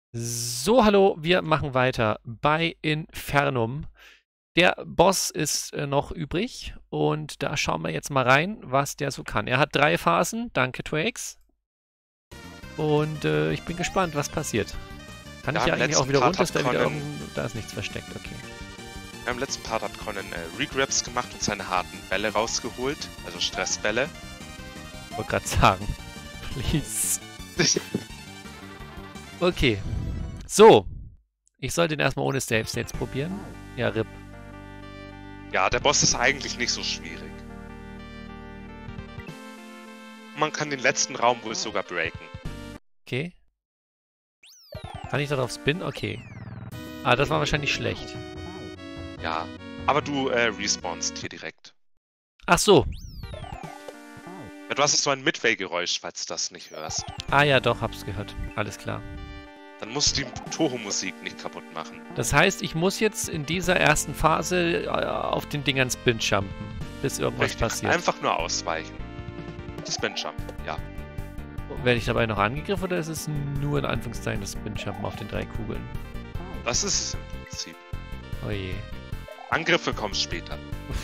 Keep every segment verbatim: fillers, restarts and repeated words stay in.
So, hallo, wir machen weiter bei Infernum. Der Boss ist äh, noch übrig und da schauen wir jetzt mal rein, was der so kann. Er hat drei Phasen, danke Twakes. Und äh, ich bin gespannt, was passiert. Kann Ja, ich ja im eigentlich auch letzten wieder Part runter? Ist da hat wieder Conan- irgend... Da ist nichts versteckt, okay. Im letzten Part hat Conan äh, Regrabs gemacht und seine harten Bälle rausgeholt, also Stressbälle. Ich wollte gerade sagen. Please. Okay. So. Ich soll den erstmal ohne Save States probieren. Ja, R I P. Ja, der Boss ist eigentlich nicht so schwierig. Man kann den letzten Raum wohl sogar breaken. Okay. Kann ich darauf spinnen? Okay. Ah, das war wahrscheinlich schlecht. Ja, aber du äh, respawnst hier direkt. Ach so. Ja, du hast so ein Midway-Geräusch, falls du das nicht hörst. Ah ja, doch, hab's gehört. Alles klar. Dann musst du die Toho-Musik nicht kaputt machen. Das heißt, ich muss jetzt in dieser ersten Phase äh, auf den Dingern Spin jumpen, bis irgendwas Richtig, passiert. einfach nur ausweichen. Spin Jump, ja. Werde ich dabei noch angegriffen oder ist es nur in Anführungszeichen das Spin Jumpen auf den drei Kugeln? Das ist es im Prinzip. Oh je. Angriffe kommen später.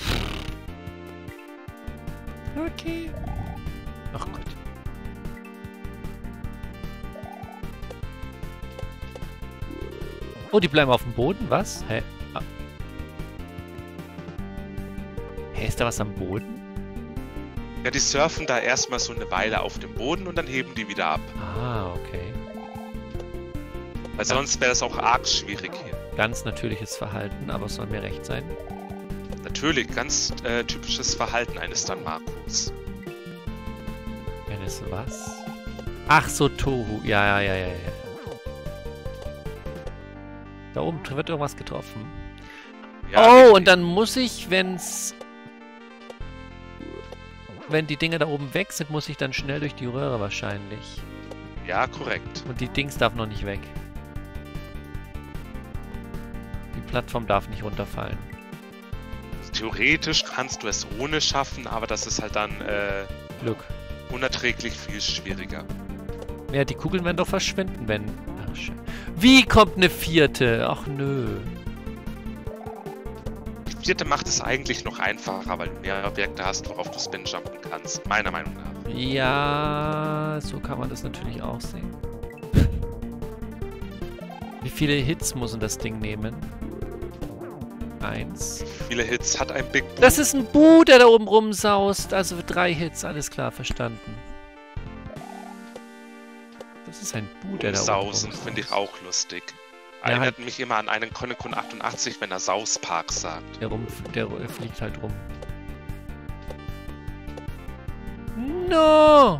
Okay. Ach Gott. Oh, die bleiben auf dem Boden? Was? Hä? Ah. Hä, ist da was am Boden? Ja, die surfen da erstmal so eine Weile auf dem Boden und dann heben die wieder ab. Ah, okay. Weil sonst wäre das auch arg schwierig hier. Ganz natürliches Verhalten, aber es soll mir recht sein. Natürlich, ganz äh, typisches Verhalten eines Danmakos. Eines was? Ach so, Tohu. Ja, ja, ja, ja, ja. Da oben wird irgendwas getroffen. Ja, Oh, richtig. und dann muss ich, wenn's... Wenn die Dinge da oben weg sind, muss ich dann schnell durch die Röhre wahrscheinlich. Ja, korrekt. Und die Dings darf noch nicht weg. Die Plattform darf nicht runterfallen. Theoretisch kannst du es ohne schaffen, aber das ist halt dann äh, Glück. unerträglich viel schwieriger. Ja, die Kugeln werden doch verschwinden, wenn... Ach, scheiße. Wie kommt eine vierte? Ach, nö. Die vierte macht es eigentlich noch einfacher, weil du mehr Objekte hast, worauf du Spin jumpen kannst. Meiner Meinung nach. Ja, so kann man das natürlich auch sehen. Wie viele Hits muss denn das Ding nehmen? Eins. Viele Hits hat ein Big Boom. Das ist ein Bu, der da oben rumsaust. Also drei Hits, alles klar, verstanden. Das ist ein Bu, der da oben Sausen rumsaust. finde ich auch lustig. Ja, Erinnert halt- mich immer an einen Konekun achtundachtzig, wenn er Sauspark sagt. Der, rum, der fliegt halt rum. No!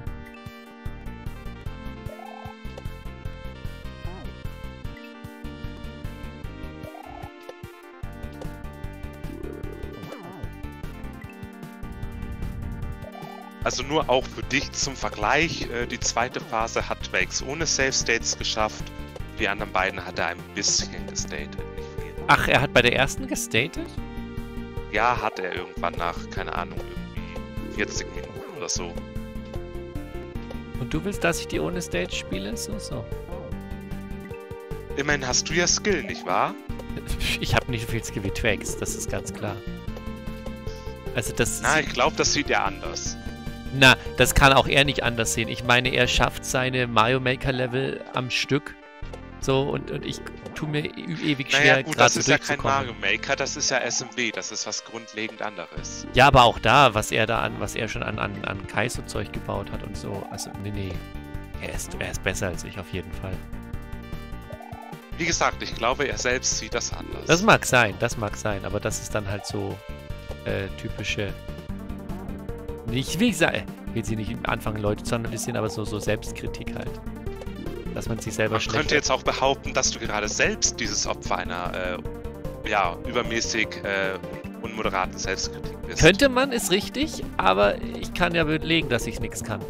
Also nur auch für dich zum Vergleich, äh, die zweite Phase hat Wakes ohne Save States geschafft. Die anderen beiden hat er ein bisschen gestatet, nicht viel. Ach, er hat bei der ersten gestatet? Ja, hat er irgendwann nach, keine Ahnung, irgendwie vierzig Minuten oder so. Und du willst, dass ich die ohne Stage spiele? So, so. Immerhin hast du ja Skill, nicht wahr? Ich habe nicht so viel Skill wie Twax, das ist ganz klar. Also das Na, ist, ich glaube, das sieht er anders. na, das kann auch er nicht anders sehen. Ich meine, er schafft seine Mario Maker Level am Stück. So, und, und ich tue mir e- ewig schwer, Naja, gut, gerade das so ist ja kein durchzukommen. Mario Maker, das ist ja S M W, das ist was grundlegend anderes. Ja, aber auch da, was er da an, was er schon an, an, an Kaizo-Zeug gebaut hat und so. Also, nee, nee. Er ist, er ist besser als ich auf jeden Fall. Wie gesagt, ich glaube, er selbst sieht das anders. Das mag sein, das mag sein, aber das ist dann halt so äh, typische. Nicht, wie gesagt, ich will sie nicht anfangen, Leute zu analysieren, aber so, so Selbstkritik halt. Dass man sich selber Man schlecht. könnte jetzt auch behaupten, dass du gerade selbst dieses Opfer einer, äh, ja, übermäßig äh, unmoderaten Selbstkritik bist. Könnte man, ist richtig, aber ich kann ja belegen, dass ich nichts kann.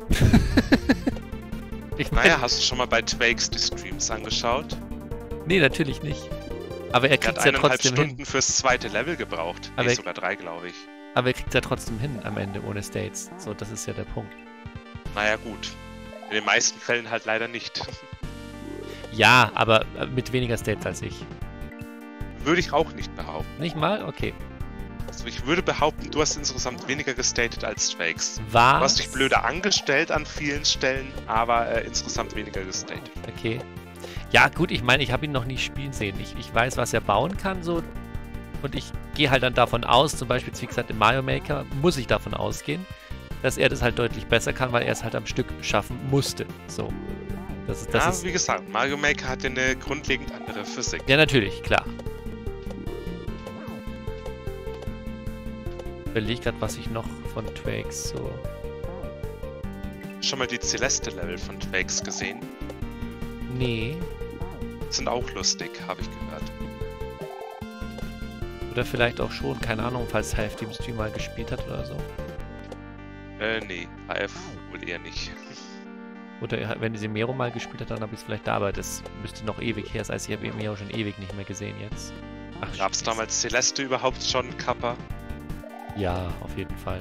Ich meine, Naja, hast du schon mal bei Twakes die Streams angeschaut? nee, natürlich nicht. Aber er Er kriegt hat ja eineinhalb trotzdem Stunden hin. fürs zweite Level gebraucht. Aber Nee, er- sogar drei, glaube ich. Aber er kriegt ja trotzdem hin am Ende ohne States. So, das ist ja der Punkt. Naja, gut. In den meisten Fällen halt leider nicht. Ja, aber mit weniger States als ich. Würde ich auch nicht behaupten. Nicht mal? Okay. Also ich würde behaupten, du hast insgesamt weniger gestatet als Twakes. Was? Du hast dich blöder angestellt an vielen Stellen, aber äh, insgesamt weniger gestatet. Okay. Ja, gut, ich meine, ich habe ihn noch nie spielen sehen. Ich, ich weiß, was er bauen kann, so. Und ich gehe halt dann davon aus, zum Beispiel, wie gesagt, im Mario Maker muss ich davon ausgehen, dass er das halt deutlich besser kann, weil er es halt am Stück schaffen musste. So. Das ist, das ja, ist, wie gesagt, Mario Maker hat ja eine grundlegend andere Physik. ja, natürlich, klar. Ich überlege gerade, was ich noch von Twakes so... Schon mal die Celeste-Level von Twakes gesehen? Nee. Sind auch lustig, habe ich gehört. Oder vielleicht auch schon, keine Ahnung, falls H F Team Stream mal gespielt hat oder so. Äh, nee, H F wohl eher nicht. Oder wenn sie Mero mal gespielt hat, dann habe ich es vielleicht da, aber das müsste noch ewig her sein. Ich habe Mero schon ewig nicht mehr gesehen jetzt. Ach, Gab es damals Celeste überhaupt schon, Kappa? Ja, auf jeden Fall.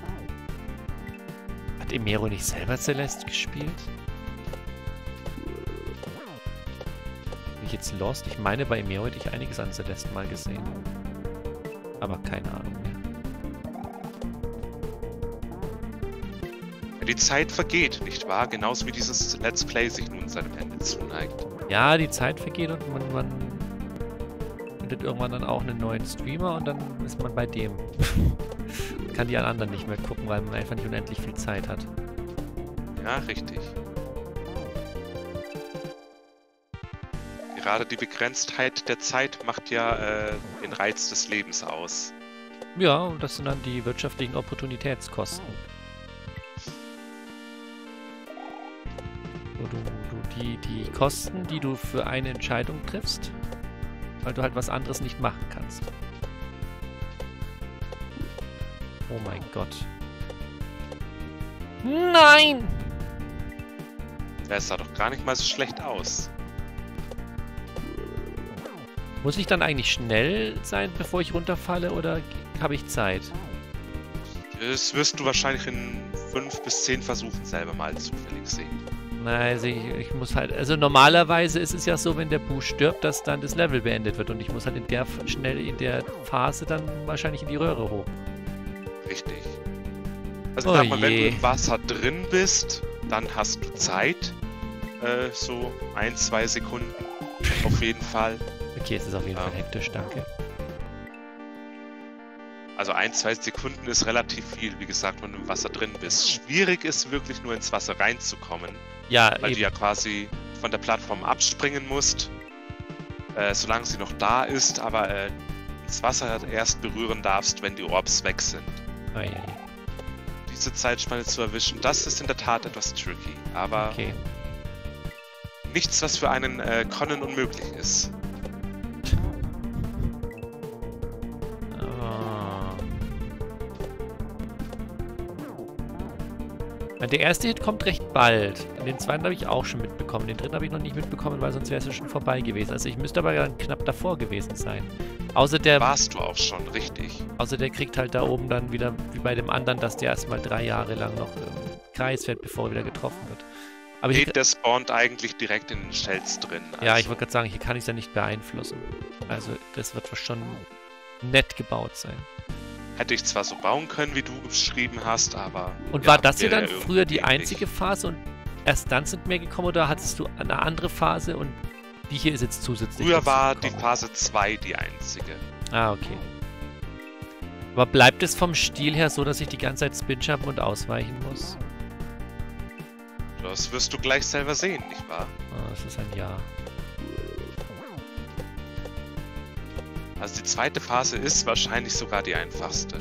Hat Emero nicht selber Celeste gespielt? Bin ich jetzt lost? Ich meine, bei Emero hätte ich einiges an Celeste mal gesehen. Aber keine Ahnung mehr. Die Zeit vergeht, nicht wahr? Genauso wie dieses Let's Play sich nun seinem Ende zuneigt. Ja, die Zeit vergeht und man, man findet irgendwann dann auch einen neuen Streamer und dann ist man bei dem. Kann die anderen nicht mehr gucken, weil man einfach nicht unendlich viel Zeit hat. Ja, richtig. Gerade die Begrenztheit der Zeit macht ja äh, den Reiz des Lebens aus. Ja, und das sind dann die wirtschaftlichen Opportunitätskosten. Wo du, du die, die Kosten, die du für eine Entscheidung triffst, weil du halt was anderes nicht machen kannst. Oh mein Gott. Nein! Das sah doch gar nicht mal so schlecht aus. Muss ich dann eigentlich schnell sein, bevor ich runterfalle, oder habe ich Zeit? Das wirst du wahrscheinlich in fünf bis zehn Versuchen selber mal zufällig sehen. Nein, also ich, ich muss halt... Also normalerweise ist es ja so, wenn der Boo stirbt, dass dann das Level beendet wird und ich muss halt in der schnell in der Phase dann wahrscheinlich in die Röhre hoch. Richtig. Also Oh ich sag mal, wenn je. du im Wasser drin bist, dann hast du Zeit. Äh, so ein, zwei Sekunden auf jeden Fall. Okay, es ist auf jeden Ja. Fall hektisch, danke. Also ein, zwei Sekunden ist relativ viel, wie gesagt, wenn du im Wasser drin bist. Schwierig ist wirklich nur ins Wasser reinzukommen, Ja, weil eben. du ja quasi von der Plattform abspringen musst, äh, solange sie noch da ist, aber äh, ins Wasser erst berühren darfst, wenn die Orbs weg sind. Oh, je, je. Diese Zeitspanne zu erwischen, das ist in der Tat etwas tricky, aber Okay. nichts, was für einen äh, Conan unmöglich ist. Ah. Der erste Hit kommt recht bald. Den zweiten habe ich auch schon mitbekommen. Den dritten habe ich noch nicht mitbekommen, weil sonst wäre es ja schon vorbei gewesen. Also ich müsste aber dann knapp davor gewesen sein. Außer der, Warst du auch schon, richtig. außer der kriegt halt da oben dann wieder, wie bei dem anderen, dass der erstmal drei Jahre lang noch im Kreis fährt, bevor er wieder getroffen wird. Aber Nee, hier, der spawnt eigentlich direkt in den Shells drin. ja, ich also- wollte gerade sagen, hier kann ich es ja nicht beeinflussen. Also das wird schon nett gebaut sein. Hätte ich zwar so bauen können, wie du beschrieben hast, aber... Und ja, war das hier wäre dann irgendwie früher die ähnlich. einzige Phase und erst dann sind mehr gekommen oder hattest du eine andere Phase und die hier ist jetzt zusätzlich Früher war die dazugekommen? Phase zwei die einzige. Ah, okay. Aber bleibt es vom Stil her so, dass ich die ganze Zeit Spin-Jumpen und ausweichen muss? Das wirst du gleich selber sehen, nicht wahr? Ah, das ist ein Ja. Also die zweite Phase ist wahrscheinlich sogar die einfachste.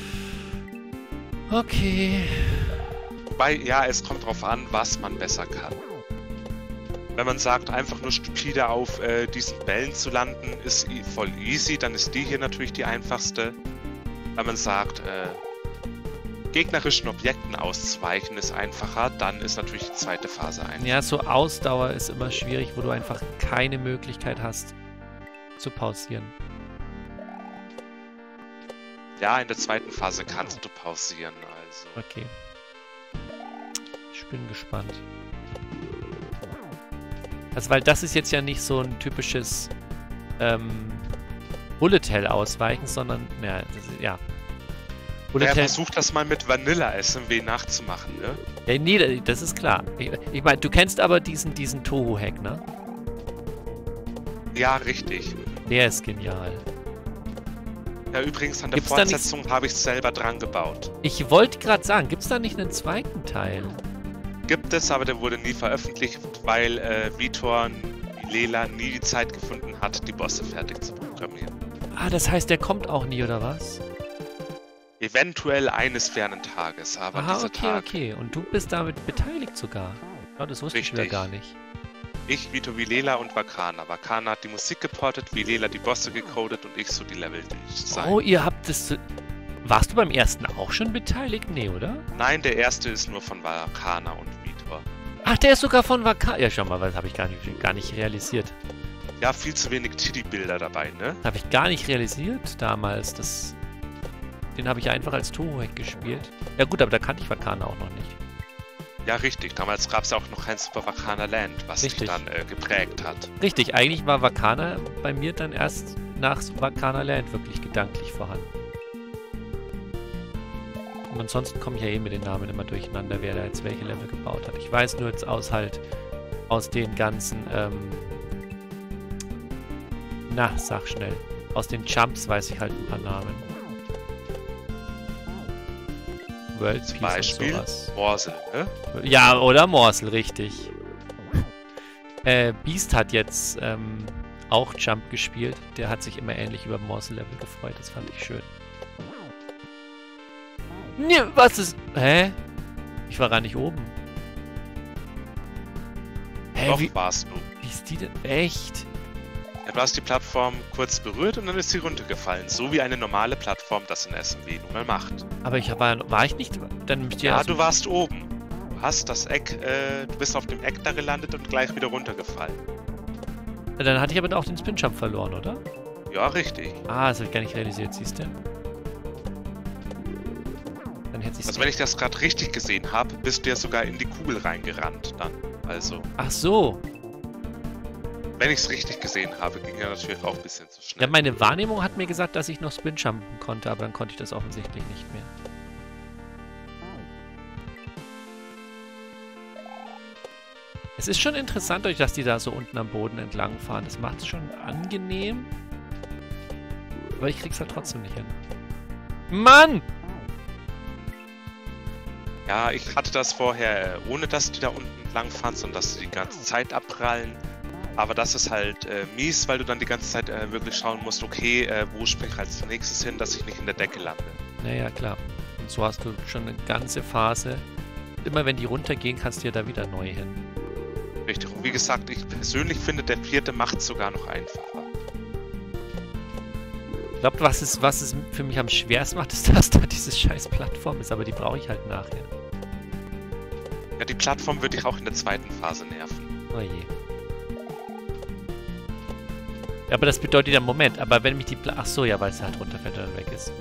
Okay. Wobei, ja, es kommt drauf an, was man besser kann. Wenn man sagt, einfach nur stupide auf äh, diesen Bällen zu landen, ist e- voll easy, dann ist die hier natürlich die einfachste. Wenn man sagt, äh, gegnerischen Objekten auszuweichen ist einfacher, dann ist natürlich die zweite Phase einfach. Ja, so Ausdauer ist immer schwierig, wo du einfach keine Möglichkeit hast zu pausieren. Ja, in der zweiten Phase kannst du pausieren, also. Okay. Ich bin gespannt. Also, weil das ist jetzt ja nicht so ein typisches ähm, Bullet Hell ausweichen, sondern, ja, das ist, ja. Bullet Wer Hell. versucht das mal mit Vanilla S M W nachzumachen, ne? Ja, nee, das ist klar. Ich, ich meine, du kennst aber diesen, diesen Toho-Hack, ne? Ja, richtig. Der ist genial. Ja, übrigens an der Gibt's da nicht- Fortsetzung habe ich es selber dran gebaut. Ich wollte gerade sagen, gibt's da nicht einen zweiten Teil? Gibt es, aber der wurde nie veröffentlicht, weil äh, Vitor Vilela nie die Zeit gefunden hat, die Bosse fertig zu programmieren. Ah, das heißt, der kommt auch nie, oder was? Eventuell eines fernen Tages, aber Aha, dieser okay, Tag. okay. Und du bist damit beteiligt sogar. Ja, das wusste ich wieder Richtig. gar nicht. Ich, Vitor Vilela und Vakana. Vakana hat die Musik geportet, Vilela die Bosse gecodet und ich so die Level Design. Oh, ihr habt das... so- Warst du beim ersten auch schon beteiligt? Nee, oder? Nein, der erste ist nur von Vakana und Vitor. Ach, der ist sogar von Vakar. Ja, schau mal, das habe ich gar nicht, gar nicht realisiert. Ja, viel zu wenig Titty-Bilder dabei, ne? Habe ich gar nicht realisiert damals. Das, den habe ich einfach als Toho-Hack gespielt. Ja gut, aber da kannte ich Vakana auch noch nicht. Ja, richtig. Damals gab es ja auch noch kein Super Vakana Land, was Richtig. sich dann äh, geprägt hat. Richtig, eigentlich war Vakana bei mir dann erst nach Vakana Land wirklich gedanklich vorhanden. Und ansonsten komme ich ja eh mit den Namen immer durcheinander, wer da jetzt welche Level gebaut hat. Ich weiß nur jetzt aus halt, aus den ganzen, ähm, na, sag schnell. Aus den Jumps weiß ich halt ein paar Namen. World Zum Peace und Beispiel sowas. Morsel, ne? Ja, oder Morsel, richtig. Äh, Beast hat jetzt ähm, auch Jump gespielt. Der hat sich immer ähnlich über Morsel-Level gefreut. Das fand ich schön. Ne, was ist... Hä? Ich war gar nicht oben. Hä, Doch wie, warst du. wie ist die denn? Echt? Ja, du hast die Plattform kurz berührt und dann ist sie runtergefallen. So wie eine normale Plattform das in S M W nun mal macht. Aber ich war, war ich nicht... Dann müsst ihr... Ja, aus dem- du warst oben. Du hast das Eck, äh, du bist auf dem Eck da gelandet und gleich wieder runtergefallen. Dann hatte ich aber auch den Spin-Jump verloren, oder? Ja, richtig. Ah, das habe ich gar nicht realisiert, siehst du? Dann hätte ich Also wenn ich das gerade richtig gesehen habe, bist du ja sogar in die Kugel reingerannt dann. Also, Ach so. wenn ich es richtig gesehen habe, ging ja natürlich auch ein bisschen zu Ja, schnell. meine Wahrnehmung hat mir gesagt, dass ich noch Spin-Jumpen konnte, aber dann konnte ich das offensichtlich nicht mehr. Es ist schon interessant, euch, dass die da so unten am Boden entlang fahren. Das macht es schon angenehm. Aber ich krieg's halt trotzdem nicht hin. Mann! Ja, ich hatte das vorher, äh, ohne dass die da unten entlang fahren, sondern dass sie die ganze Zeit abprallen. Aber das ist halt äh, mies, weil du dann die ganze Zeit äh, wirklich schauen musst, okay, äh, wo springe ich als nächstes hin, dass ich nicht in der Decke lande. Naja, klar. Und so hast du schon eine ganze Phase. Immer wenn die runtergehen, kannst du ja da wieder neu hin. Richtig. Und wie gesagt, ich persönlich finde, der vierte macht es sogar noch einfacher. Ich glaube, was es, was es für mich am schwersten macht, ist, dass da diese scheiß Plattform ist, aber die brauche ich halt nachher. Ja, die Plattform würde ich auch in der zweiten Phase nerven. Oh je. Ja, aber das bedeutet ja, Moment, aber wenn mich die Pla Ach so, ja, weil es halt runterfällt und dann weg ist.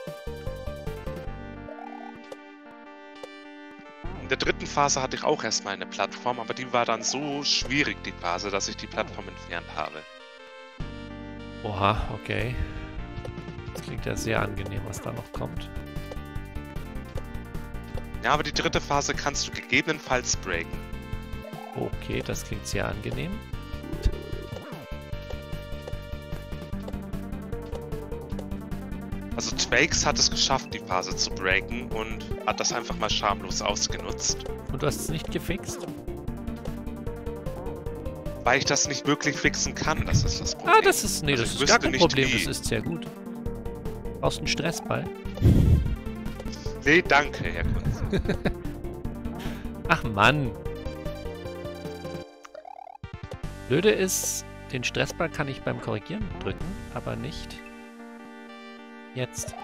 In der dritten Phase hatte ich auch erstmal eine Plattform, aber die war dann so schwierig, die Phase, dass ich die Plattform entfernt habe. Oha, okay. Das klingt ja sehr angenehm, was da noch kommt. Ja, aber die dritte Phase kannst du gegebenenfalls breaken. Okay, das klingt sehr angenehm. Also Twakes hat es geschafft, die Phase zu breaken und hat das einfach mal schamlos ausgenutzt. Und du hast es nicht gefixt? Weil ich das nicht wirklich fixen kann, das ist das Problem. Ah, das ist... Nee, Also das ich ist gar wüsste kein nicht, Problem, wie. das ist sehr gut. Brauchst du einen Stressball? Nee, danke, Herr Kunze. Ach Mann. Blöde ist, den Stressball kann ich beim Korrigieren drücken, aber nicht jetzt.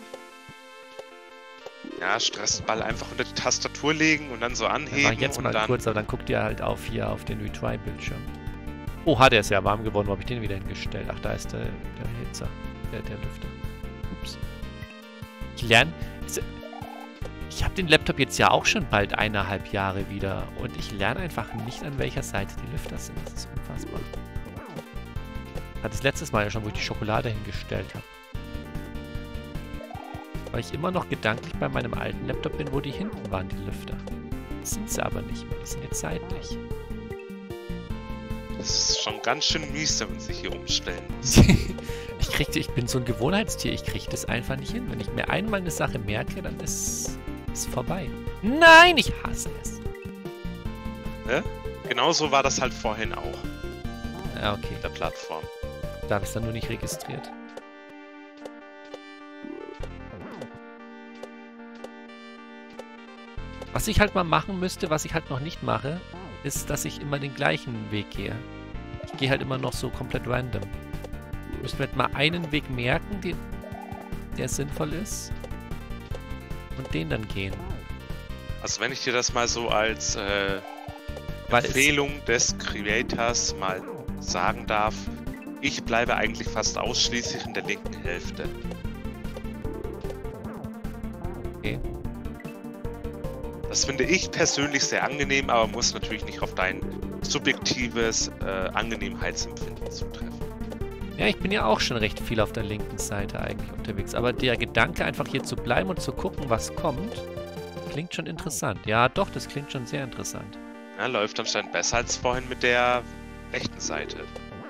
Ja, Stressball einfach unter die Tastatur legen und dann so Mach anheben ich jetzt und mal dann... kurz, aber dann guckt ihr halt auf hier auf den Retry-Bildschirm. Oha, der ist ja warm geworden. Wo habe ich den wieder hingestellt? Ach, da ist der, der Hitzer. Der, der Lüfter. Ups. Ich lerne... Ich habe den Laptop jetzt ja auch schon bald eineinhalb Jahre wieder und ich lerne einfach nicht, an welcher Seite die Lüfter sind. Das ist unfassbar. Hat das letztes Mal ja schon, wo ich die Schokolade hingestellt habe. Weil ich immer noch gedanklich bei meinem alten Laptop bin, wo die hinten waren, die Lüfter. Das sind sie aber nicht mehr, die sind jetzt seitlich. Das ist schon ganz schön mies, wenn man sich hier umstellen muss. ich, krieg, ich bin so ein Gewohnheitstier, ich kriege das einfach nicht hin. Wenn ich mir einmal eine Sache merke, dann ist es vorbei. Nein, ich hasse es. Ne? Genauso war das halt vorhin auch. Ja, okay. Der Plattform. Da habe ich es dann nur nicht registriert. Was ich halt mal machen müsste, was ich halt noch nicht mache, ist, dass ich immer den gleichen Weg gehe. Ich gehe halt immer noch so komplett random. Ich müsste mir halt mal einen Weg merken, den, der sinnvoll ist. Und den dann gehen. Also wenn ich dir das mal so als äh, Empfehlung des Creators mal sagen darf, ich bleibe eigentlich fast ausschließlich in der linken Hälfte. Okay. Das finde ich persönlich sehr angenehm, aber muss natürlich nicht auf dein subjektives äh, Angenehmheitsempfinden zutreffen. Ja, ich bin ja auch schon recht viel auf der linken Seite eigentlich unterwegs. Aber der Gedanke, einfach hier zu bleiben und zu gucken, was kommt, klingt schon interessant. Ja, doch, das klingt schon sehr interessant. Ja, läuft anscheinend besser als vorhin mit der rechten Seite.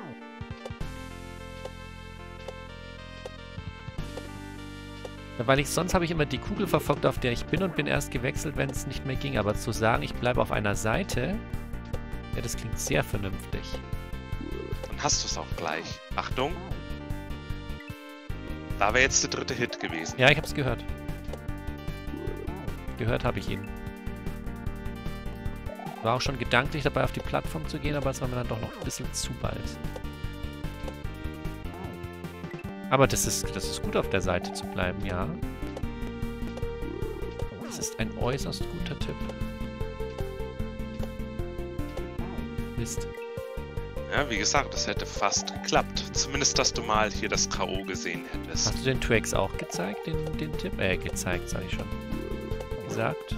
Ja, weil ich sonst habe ich immer die Kugel verfolgt, auf der ich bin und bin erst gewechselt, wenn es nicht mehr ging. Aber zu sagen, ich bleibe auf einer Seite, ja, das klingt sehr vernünftig. Dann hast du es auch gleich. Achtung! Da wäre jetzt der dritte Hit gewesen. Ja, ich habe es gehört. Gehört habe ich ihn. War auch schon gedanklich dabei, auf die Plattform zu gehen, aber es war mir dann doch noch ein bisschen zu bald. Aber das ist, das ist gut, auf der Seite zu bleiben, ja. Das ist ein äußerst guter Tipp. Mist. Ja, wie gesagt, das hätte fast geklappt. Zumindest, dass du mal hier das K O gesehen hättest. Hast du den Trax auch gezeigt, den, den Tipp? Äh, gezeigt, sag ich schon. Gesagt.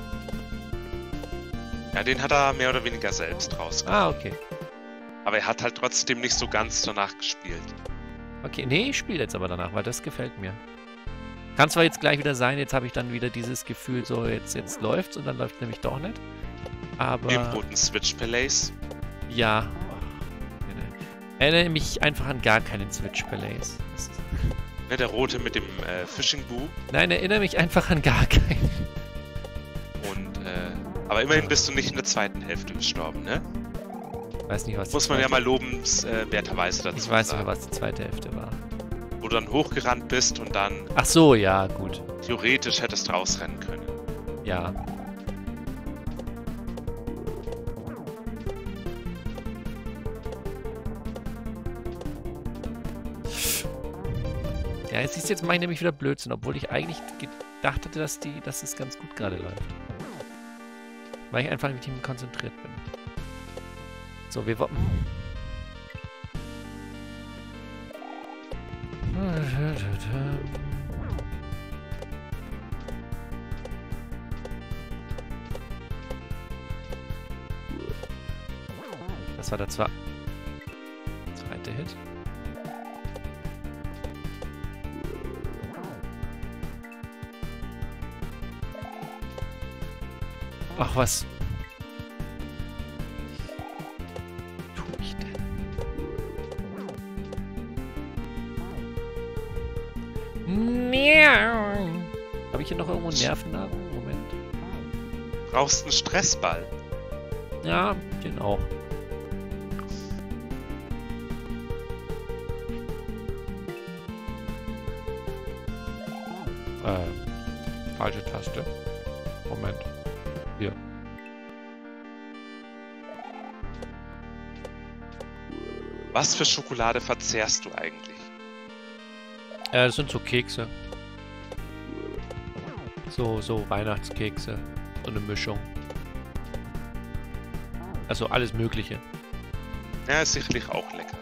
Ja, den hat er mehr oder weniger selbst rausgefunden. Ah, okay. Aber er hat halt trotzdem nicht so ganz danach gespielt. Okay, nee, ich spiele jetzt aber danach, weil das gefällt mir. Kann zwar jetzt gleich wieder sein, jetzt habe ich dann wieder dieses Gefühl, so jetzt, jetzt läuft's und dann läuft es nämlich doch nicht. Aber... Im roten Switch-Palace. Ja. Oh, erinnere mich einfach an gar keinen Switch-Palace. Ne, der rote mit dem äh, Fishing-Boo. Nein, erinnere mich einfach an gar keinen. Und, äh... aber immerhin bist du nicht in der zweiten Hälfte gestorben, ne? Weiß nicht, was Muss man ja mal lobenswerterweise dazu Ich weiß sagen. nicht mehr, was die zweite Hälfte war. Wo du dann hochgerannt bist und dann Ach so, ja, gut. theoretisch hättest rausrennen können. Ja. Ja, jetzt ist jetzt mache ich nämlich wieder Blödsinn, obwohl ich eigentlich gedacht hatte, dass die, dass es ganz gut gerade läuft. Weil ich einfach mit ihm konzentriert bin. So, wir wollen... Das war der zwe zweite Hit. Ach, was... Habe ich hier noch irgendwo Nervennahrung? Moment. Brauchst einen Stressball. Ja, den auch. Äh, falsche Taste. Moment. Hier. Was für Schokolade verzehrst du eigentlich? Äh, das sind so Kekse. So, so Weihnachtskekse. So eine Mischung. Also alles Mögliche. Ja, ist sicherlich auch lecker.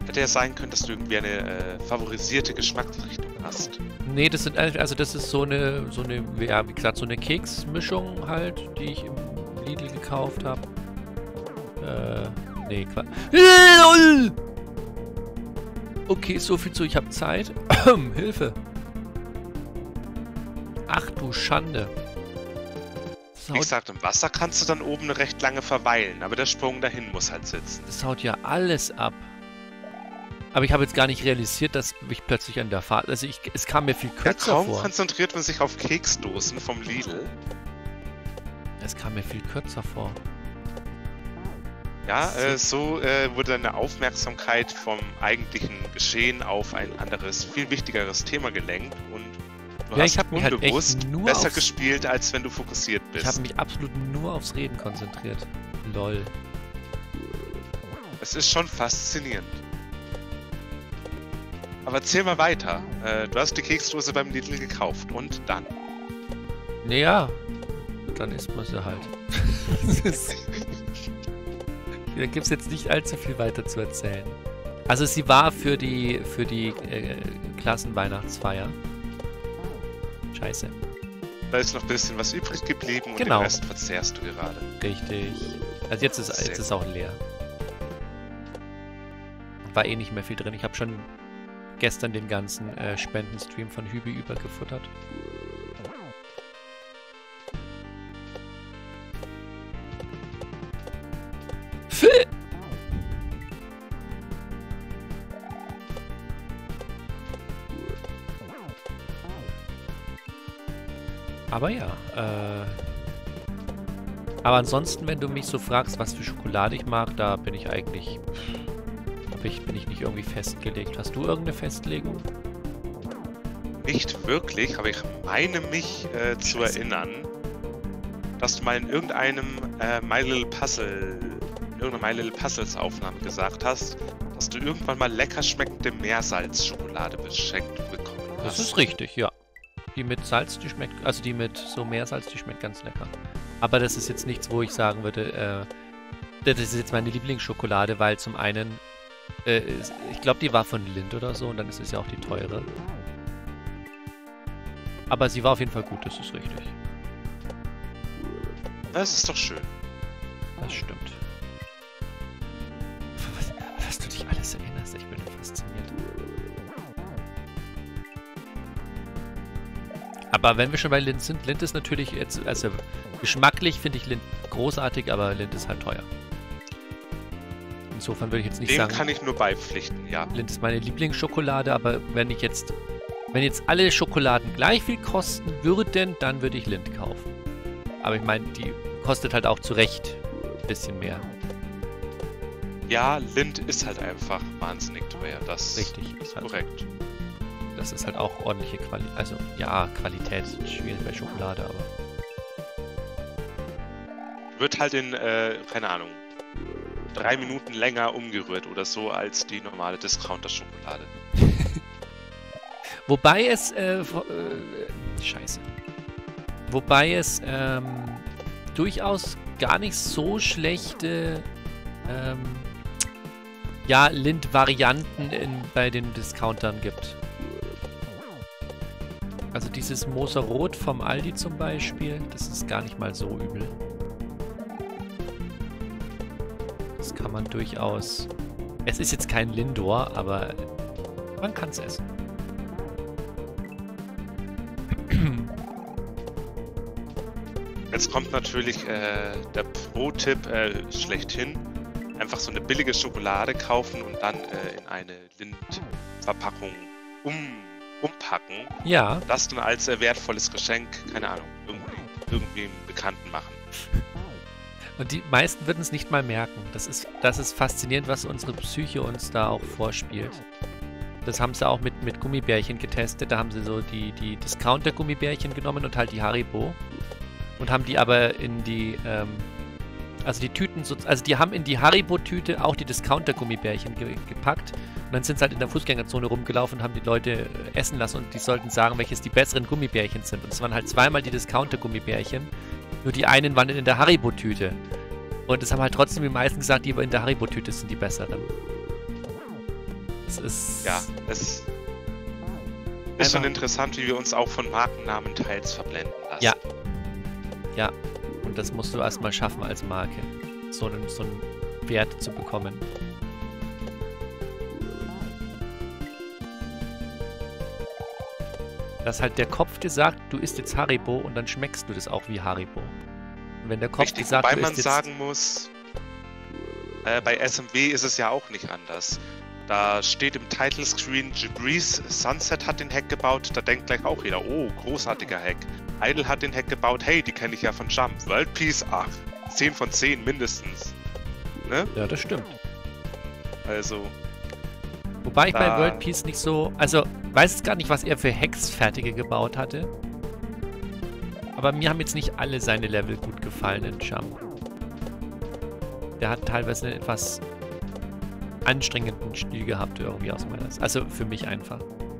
Hätte ja sein können, dass du irgendwie eine äh, favorisierte Geschmacksrichtung hast. Nee, das sind eigentlich, also das ist so eine, so eine, ja, wie gesagt, so eine Keksmischung halt, die ich im Lidl gekauft habe. Äh, nee, Quatsch. Okay, so viel zu, ich habe Zeit. Hilfe. Ach du Schande. Wie gesagt, im Wasser kannst du dann oben recht lange verweilen, aber der Sprung dahin muss halt sitzen. Das haut ja alles ab. Aber ich habe jetzt gar nicht realisiert, dass ich plötzlich an der Fahrt... Also ich, es kam mir viel kürzer ja, kaum vor. konzentriert man sich auf Keksdosen vom Lidl. Es kam mir viel kürzer vor. Ja, äh, so äh, wurde deine Aufmerksamkeit vom eigentlichen Geschehen auf ein anderes, viel wichtigeres Thema gelenkt und du ja, hast ich habe mich halt echt nur besser aufs, gespielt, als wenn du fokussiert bist. Ich habe mich absolut nur aufs Reden konzentriert. Lol. Es ist schon faszinierend. Aber erzähl mal weiter. Äh, du hast die Keksdose beim Lidl gekauft und dann? Naja, dann isst man sie halt. Da gibt es jetzt nicht allzu viel weiter zu erzählen. Also sie war für die für die äh, Klassenweihnachtsfeier. Scheiße. Da ist noch ein bisschen was übrig geblieben und genau. Den Rest verzehrst du gerade. Richtig. Also jetzt ist jetzt ist auch leer. War eh nicht mehr viel drin. Ich habe schon gestern den ganzen äh, Spendenstream von Hübi übergefuttert. Aber ja, äh... aber ansonsten, wenn du mich so fragst, was für Schokolade ich mag, da bin ich eigentlich... Ich, bin ich nicht irgendwie festgelegt. Hast du irgendeine Festlegung? Nicht wirklich, aber ich meine mich äh, zu erinnern, dass du mal in irgendeinem äh, My Little Puzzle, in irgendeiner My Little Puzzles Aufnahme gesagt hast, dass du irgendwann mal lecker schmeckende Meersalzschokolade beschenkt bekommen hast. Das ist richtig, ja. Die mit Salz, die schmeckt, also die mit so Meersalz, die schmeckt ganz lecker. Aber das ist jetzt nichts, wo ich sagen würde, äh, das ist jetzt meine Lieblingsschokolade, weil zum einen Äh, ich glaube, die war von Lindt oder so und dann ist es ja auch die teure. Aber sie war auf jeden Fall gut, das ist richtig. Das ist doch schön. Das stimmt. Was, was du dich alles erinnerst, ich bin fasziniert. Aber wenn wir schon bei Lindt sind, Lindt ist natürlich jetzt, also geschmacklich finde ich Lindt großartig, aber Lindt ist halt teuer. Insofern würde ich jetzt nicht Dem sagen... Dem kann ich nur beipflichten, ja. Lindt ist meine Lieblingsschokolade, aber wenn ich jetzt... Wenn jetzt alle Schokoladen gleich viel kosten würden, dann würde ich Lindt kaufen. Aber ich meine, die kostet halt auch zu Recht ein bisschen mehr. Ja, Lindt ist halt einfach wahnsinnig teuer. Das Richtig, ist also, korrekt. Das ist halt auch ordentliche Qualität. Also, ja, Qualität ist schwierig bei Schokolade, aber... Wird halt in, äh, keine Ahnung, drei Minuten länger umgerührt oder so als die normale Discounter-Schokolade. Wobei es, äh, äh, scheiße. Wobei es, ähm, durchaus gar nicht so schlechte, ähm, ja, Lindt-Varianten in, bei den Discountern gibt. Also dieses Moser-Rot vom Aldi zum Beispiel, das ist gar nicht mal so übel. Das kann man durchaus... Es ist jetzt kein Lindor, aber man kann es essen. Jetzt kommt natürlich äh, der Pro-Tipp äh, schlechthin. Einfach so eine billige Schokolade kaufen und dann äh, in eine Lindt-Verpackung um, umpacken. Ja. Das dann als äh, wertvolles Geschenk, keine Ahnung, irgendwie, irgendwie einen Bekannten machen. Und die meisten würden es nicht mal merken. Das ist, das ist faszinierend, was unsere Psyche uns da auch vorspielt. Das haben sie auch mit, mit Gummibärchen getestet. Da haben sie so die, die Discounter-Gummibärchen genommen und halt die Haribo. Und haben die aber in die, ähm, also die Tüten, so, also die haben in die Haribo-Tüte auch die Discounter-Gummibärchen ge gepackt. Und dann sind sie halt in der Fußgängerzone rumgelaufen und haben die Leute essen lassen und die sollten sagen, welches die besseren Gummibärchen sind. Und es waren halt zweimal die Discounter-Gummibärchen. Nur die einen waren in der Haribo-Tüte. Und es haben halt trotzdem die meisten gesagt, die in der Haribo-Tüte sind die besseren. Es ist... Ja, es ist schon interessant, wie wir uns auch von Markennamen teils verblenden lassen. Ja. Ja. Und das musst du erstmal schaffen als Marke. So einen, so einen Wert zu bekommen. Dass halt der Kopf dir sagt, du isst jetzt Haribo und dann schmeckst du das auch wie Haribo. Und wenn der Kopf Richtig, dir sagt, wobei du man isst jetzt... sagen muss, äh, bei S M W ist es ja auch nicht anders. Da steht im Title Screen, Jabrice Sunset hat den Hack gebaut, da denkt gleich auch jeder, oh, großartiger Hack. Idle hat den Hack gebaut, hey, die kenne ich ja von Jump. World Peace, ach, zehn von zehn mindestens. Ne? Ja, das stimmt. Also... Wobei ich da... bei World Peace nicht so... Also, weiß es gar nicht, was er für Hacks fertige gebaut hatte. Aber mir haben jetzt nicht alle seine Level gut gefallen in Jump. Der hat teilweise einen etwas anstrengenden Stil gehabt, irgendwie aus meiner Sicht. Also für mich einfach.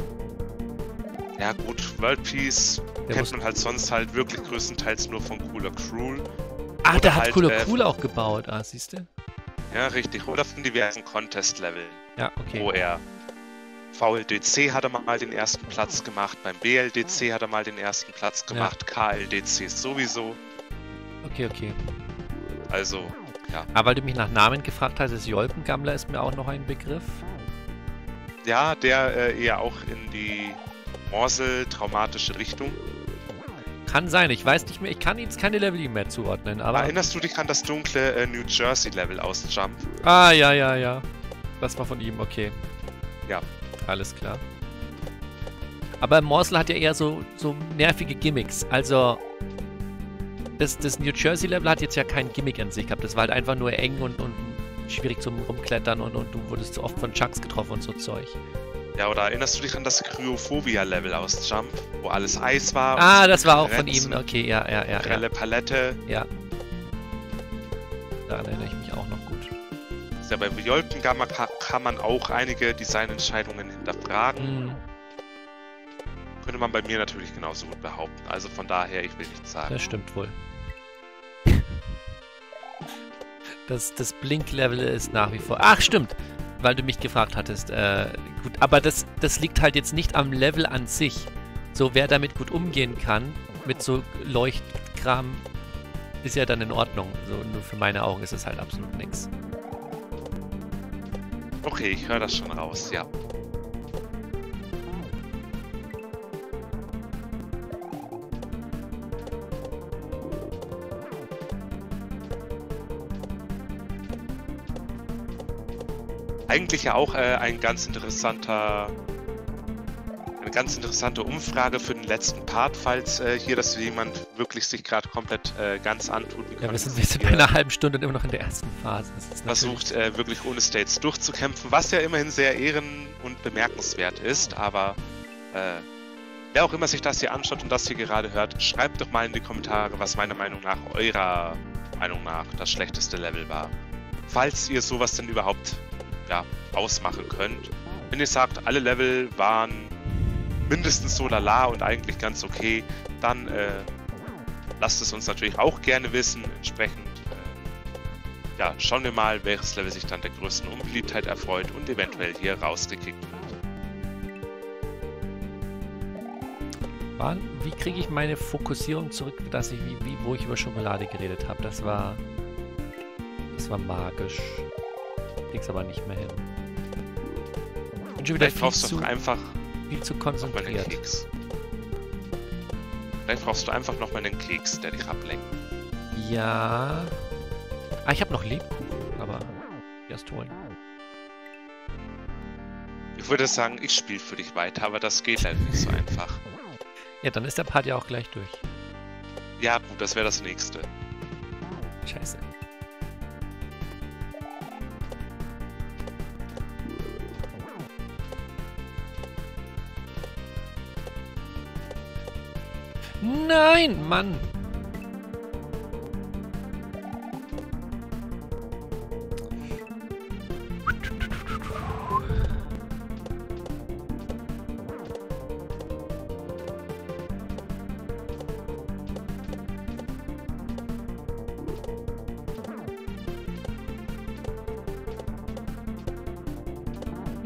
Ja gut, World Peace Der kennt man halt sonst halt wirklich größtenteils nur von Cooler Cruel. Ach, Oder der hat halt, Cooler äh, Cruel auch gebaut. Ah, siehst du? Ja, richtig. Oder von diversen Contest-Leveln, Ja, okay. wo er V L D C hat er mal den ersten Platz gemacht, beim B L D C hat er mal den ersten Platz gemacht, ja. K L D C sowieso. Okay, okay. Also, ja. Aber weil du mich nach Namen gefragt hast, ist Jolpengammler ist mir auch noch ein Begriff. Ja, der äh, eher auch in die Morsel-traumatische Richtung. Kann sein, ich weiß nicht mehr, ich kann jetzt keine Level mehr zuordnen, aber... Erinnerst du dich an das dunkle äh, New Jersey-Level aus Jump? Ah, ja, ja, ja. Das war von ihm, okay. Ja. Alles klar. Aber Morsel hat ja eher so, so nervige Gimmicks, also... Das, das New Jersey Level hat jetzt ja kein Gimmick an sich gehabt. Das war halt einfach nur eng und, und schwierig zum Rumklettern und, und du wurdest zu oft von Chucks getroffen und so Zeug. Ja, oder erinnerst du dich an das Kryophobia Level aus Jump, wo alles Eis war? Ah, das war auch von ihm. Okay, ja, ja, ja. Grelle ja. Palette. Ja. Daran erinnere ich mich auch noch gut. Ja, bei Jolpengamma kann man auch einige Designentscheidungen hinterfragen. Mm. Könnte man bei mir natürlich genauso gut behaupten. Also von daher, ich will nichts sagen. Das stimmt wohl. Das, das Blink-Level ist nach wie vor... Ach, stimmt! Weil du mich gefragt hattest. Äh, gut, aber das, das liegt halt jetzt nicht am Level an sich. So, wer damit gut umgehen kann, mit so Leuchtkram, ist ja dann in Ordnung. So, nur für meine Augen ist es halt absolut nichts. Okay, ich höre das schon raus, ja. Eigentlich ja auch äh, ein ganz interessanter, eine ganz interessante Umfrage für den letzten Part, falls äh, hier das jemand wirklich sich gerade komplett äh, ganz antut. Wie Ja, wir sind, wir sind bei einer halben Stunde und immer noch in der ersten Phase. Das ist versucht äh, wirklich ohne States durchzukämpfen, was ja immerhin sehr ehren- und bemerkenswert ist, aber äh, wer auch immer sich das hier anschaut und das hier gerade hört, schreibt doch mal in die Kommentare, was meiner Meinung nach, eurer Meinung nach, das schlechteste Level war. Falls ihr sowas denn überhaupt ja, ausmachen könnt. Wenn ihr sagt, alle Level waren mindestens so lala und eigentlich ganz okay, dann äh, lasst es uns natürlich auch gerne wissen. Entsprechend äh, ja, schauen wir mal, welches Level sich dann der größten Unbeliebtheit erfreut und eventuell hier rausgekickt wird. Wann, wie kriege ich meine Fokussierung zurück, dass ich, wie, wie, wo ich über Schokolade geredet habe? Das war, das war magisch. Krieg's aber nicht mehr hin. Bin schon wieder Vielleicht brauchst viel du zu, einfach viel zu noch mal konzentriert. einen Keks. Vielleicht brauchst du einfach noch mal einen Keks, der dich ablenkt. Ja. Ah, ich habe noch Lebkuchen, aber erst holen. Ich würde sagen, ich spiele für dich weiter, aber das geht halt nicht so einfach. Ja, dann ist der Part ja auch gleich durch. Ja, gut, das wäre das nächste. Scheiße. Nein, Mann!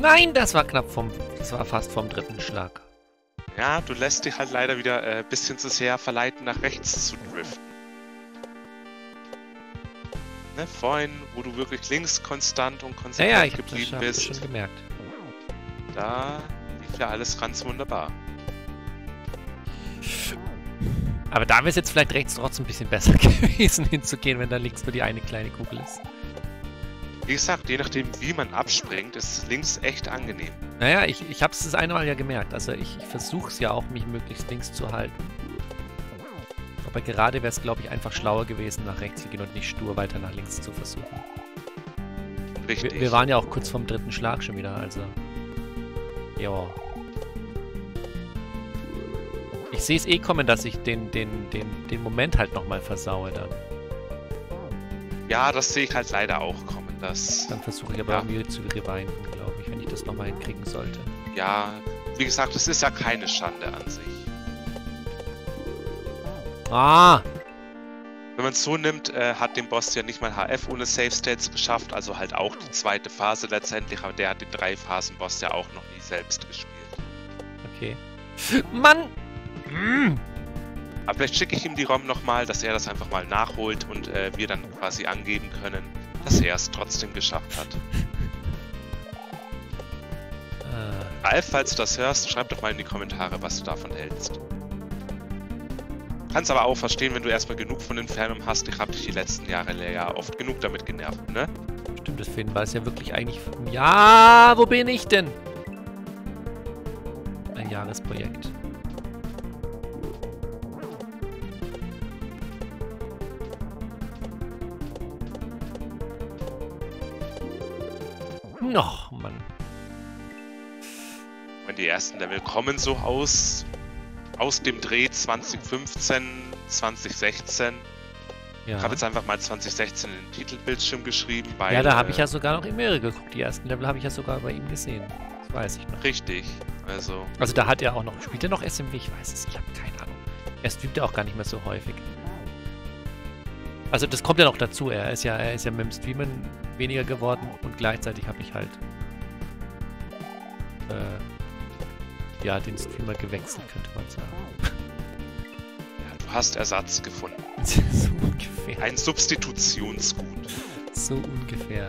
Nein, das war knapp vom... Das war fast vom dritten Schlag. Ja, du lässt dich halt leider wieder ein äh, bisschen zu sehr verleiten, nach rechts zu driften. Ne, vorhin, wo du wirklich links konstant und konsequent Ja, ja, ich geblieben hab das bist, schon gemerkt. da lief ja alles ganz wunderbar. Aber da wäre es jetzt vielleicht rechts trotzdem ein bisschen besser gewesen, hinzugehen, wenn da links nur die eine kleine Kugel ist. Wie gesagt, je nachdem, wie man abspringt, ist links echt angenehm. Naja, ich, ich habe es das eine Mal ja gemerkt. Also ich, ich versuche es ja auch, mich möglichst links zu halten. Aber gerade wäre es, glaube ich, einfach schlauer gewesen, nach rechts zu gehen und nicht stur weiter nach links zu versuchen. Richtig. Wir, wir waren ja auch kurz vorm dritten Schlag schon wieder, also... Ja. Ich sehe es eh kommen, dass ich den, den, den, den Moment halt nochmal versaue dann. Ja, das sehe ich halt leider auch kommen. Das, Dann versuche ich aber ja. irgendwie zu rewinden, glaube ich, wenn ich das nochmal hinkriegen sollte. Ja, wie gesagt, es ist ja keine Schande an sich. Ah! Wenn man es so nimmt, äh, hat den Boss ja nicht mal H F ohne Save States geschafft, also halt auch die zweite Phase letztendlich, aber der hat den Drei-Phasen-Boss ja auch noch nie selbst gespielt. Okay. Mann! Mm. Aber vielleicht schicke ich ihm die ROM nochmal, dass er das einfach mal nachholt und äh, wir dann quasi angeben können, dass er es trotzdem geschafft hat. Äh. Ralf, falls du das hörst, schreib doch mal in die Kommentare, was du davon hältst. Kannst aber auch verstehen, wenn du erstmal genug von Infernum hast. Ich habe dich die letzten Jahre ja oft genug damit genervt, ne? Stimmt, das Finn war es ja wirklich eigentlich... Ja, wo bin ich denn? Ein Jahresprojekt. Noch, Mann. Wenn die ersten Level kommen so aus, aus dem Dreh zwanzig fünfzehn, zwanzig sechzehn. Ja, Ich habe jetzt einfach mal zwanzig sechzehn in den Titelbildschirm geschrieben. Weil, ja da habe äh, ich ja sogar noch E-Mail geguckt. Die ersten Level habe ich ja sogar bei ihm gesehen. Das weiß ich noch. Richtig, also... Also da hat er auch noch... Spielt er noch S M W? Ich weiß es, ich habe keine Ahnung. Er streamt ja auch gar nicht mehr so häufig. Also das kommt ja noch dazu. Er ist ja, er ist ja mit dem Streamen weniger geworden und gleichzeitig habe ich halt äh, ja, den Streamer gewechselt, könnte man sagen. Ja, du hast Ersatz gefunden. So ungefähr. Ein Substitutionsgut. So ungefähr.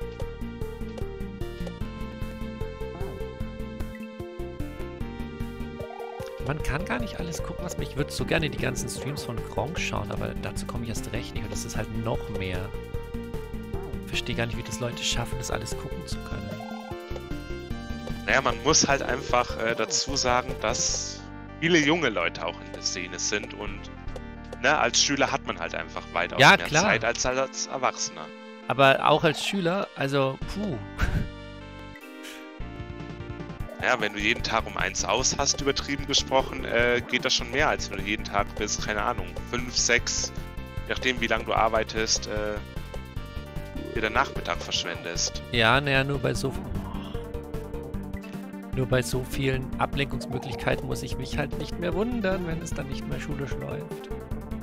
Man kann gar nicht alles gucken, was mich... Ich würde so gerne die ganzen Streams von Gronk schauen, aber dazu komme ich erst recht nicht und das ist halt noch mehr. Ich verstehe gar nicht, wie das Leute schaffen, das alles gucken zu können. Naja, man muss halt einfach äh, dazu sagen, dass viele junge Leute auch in der Szene sind und ne, als Schüler hat man halt einfach weitaus Ja, mehr klar. Zeit als als Erwachsener. Aber auch als Schüler, also, puh. Ja, wenn du jeden Tag um eins aus hast, übertrieben gesprochen, äh, geht das schon mehr, als wenn du jeden Tag bis, keine Ahnung, fünf, sechs, je nachdem wie lange du arbeitest, äh, dir den Nachmittag verschwendest. Ja, naja, nur bei so... Nur bei so vielen Ablenkungsmöglichkeiten muss ich mich halt nicht mehr wundern, wenn es dann nicht mehr schulisch läuft.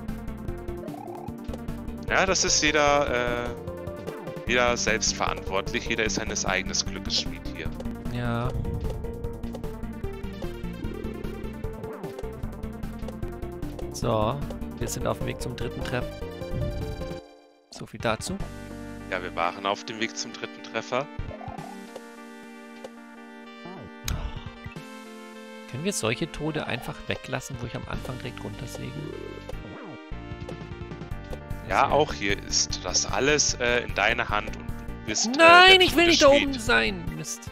Ja, das ist jeder, äh, jeder selbst verantwortlich, jeder ist seines eigenen Glückes Schmied hier. Ja. So, wir sind auf dem Weg zum dritten Treffen. So viel dazu. Ja, wir waren auf dem Weg zum dritten Treffer. Können wir solche Tode einfach weglassen, wo ich am Anfang direkt runtersäge? Ja, auch hier ist das alles äh, in deiner Hand und du bist... äh, Nein, der ich will nicht da Todesschmied. oben sein! Mist.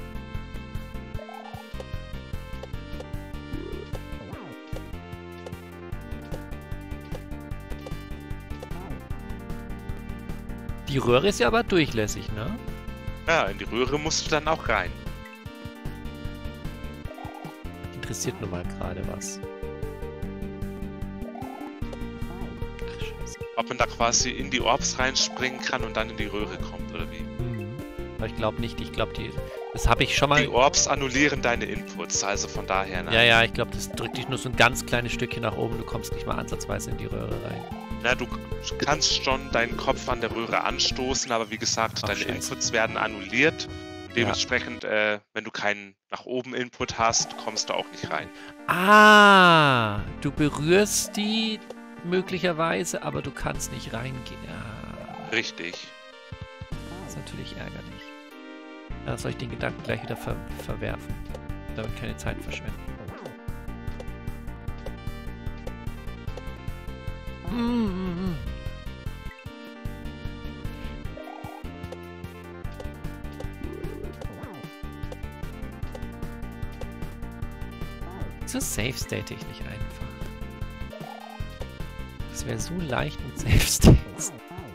Die Röhre ist ja aber durchlässig, ne? Ja, in die Röhre musst du dann auch rein. Interessiert nur mal gerade was. Ach, scheiße. Ob man da quasi in die Orbs reinspringen kann und dann in die Röhre kommt, oder wie? Hm. Aber ich glaube nicht. Ich glaube, die... Das habe ich schon mal... Die Orbs annullieren deine Inputs, also von daher... Nein. Ja, ja, ich glaube, das drückt dich nur so ein ganz kleines Stückchen nach oben. Du kommst nicht mal ansatzweise in die Röhre rein. Na, du kannst schon deinen Kopf an der Röhre anstoßen, aber wie gesagt, Ach, deine scheiße. Inputs werden annulliert. Dementsprechend, ja. äh, wenn du keinen nach oben Input hast, kommst du auch nicht rein. Ah, du berührst die möglicherweise, aber du kannst nicht reingehen. Ja. Richtig. Das ist natürlich ärgerlich. Da soll ich den Gedanken gleich wieder ver verwerfen. Damit keine Zeit verschwenden. Mm-hmm. So Safe State ich nicht einfach. Das wäre so leicht mit Safe States.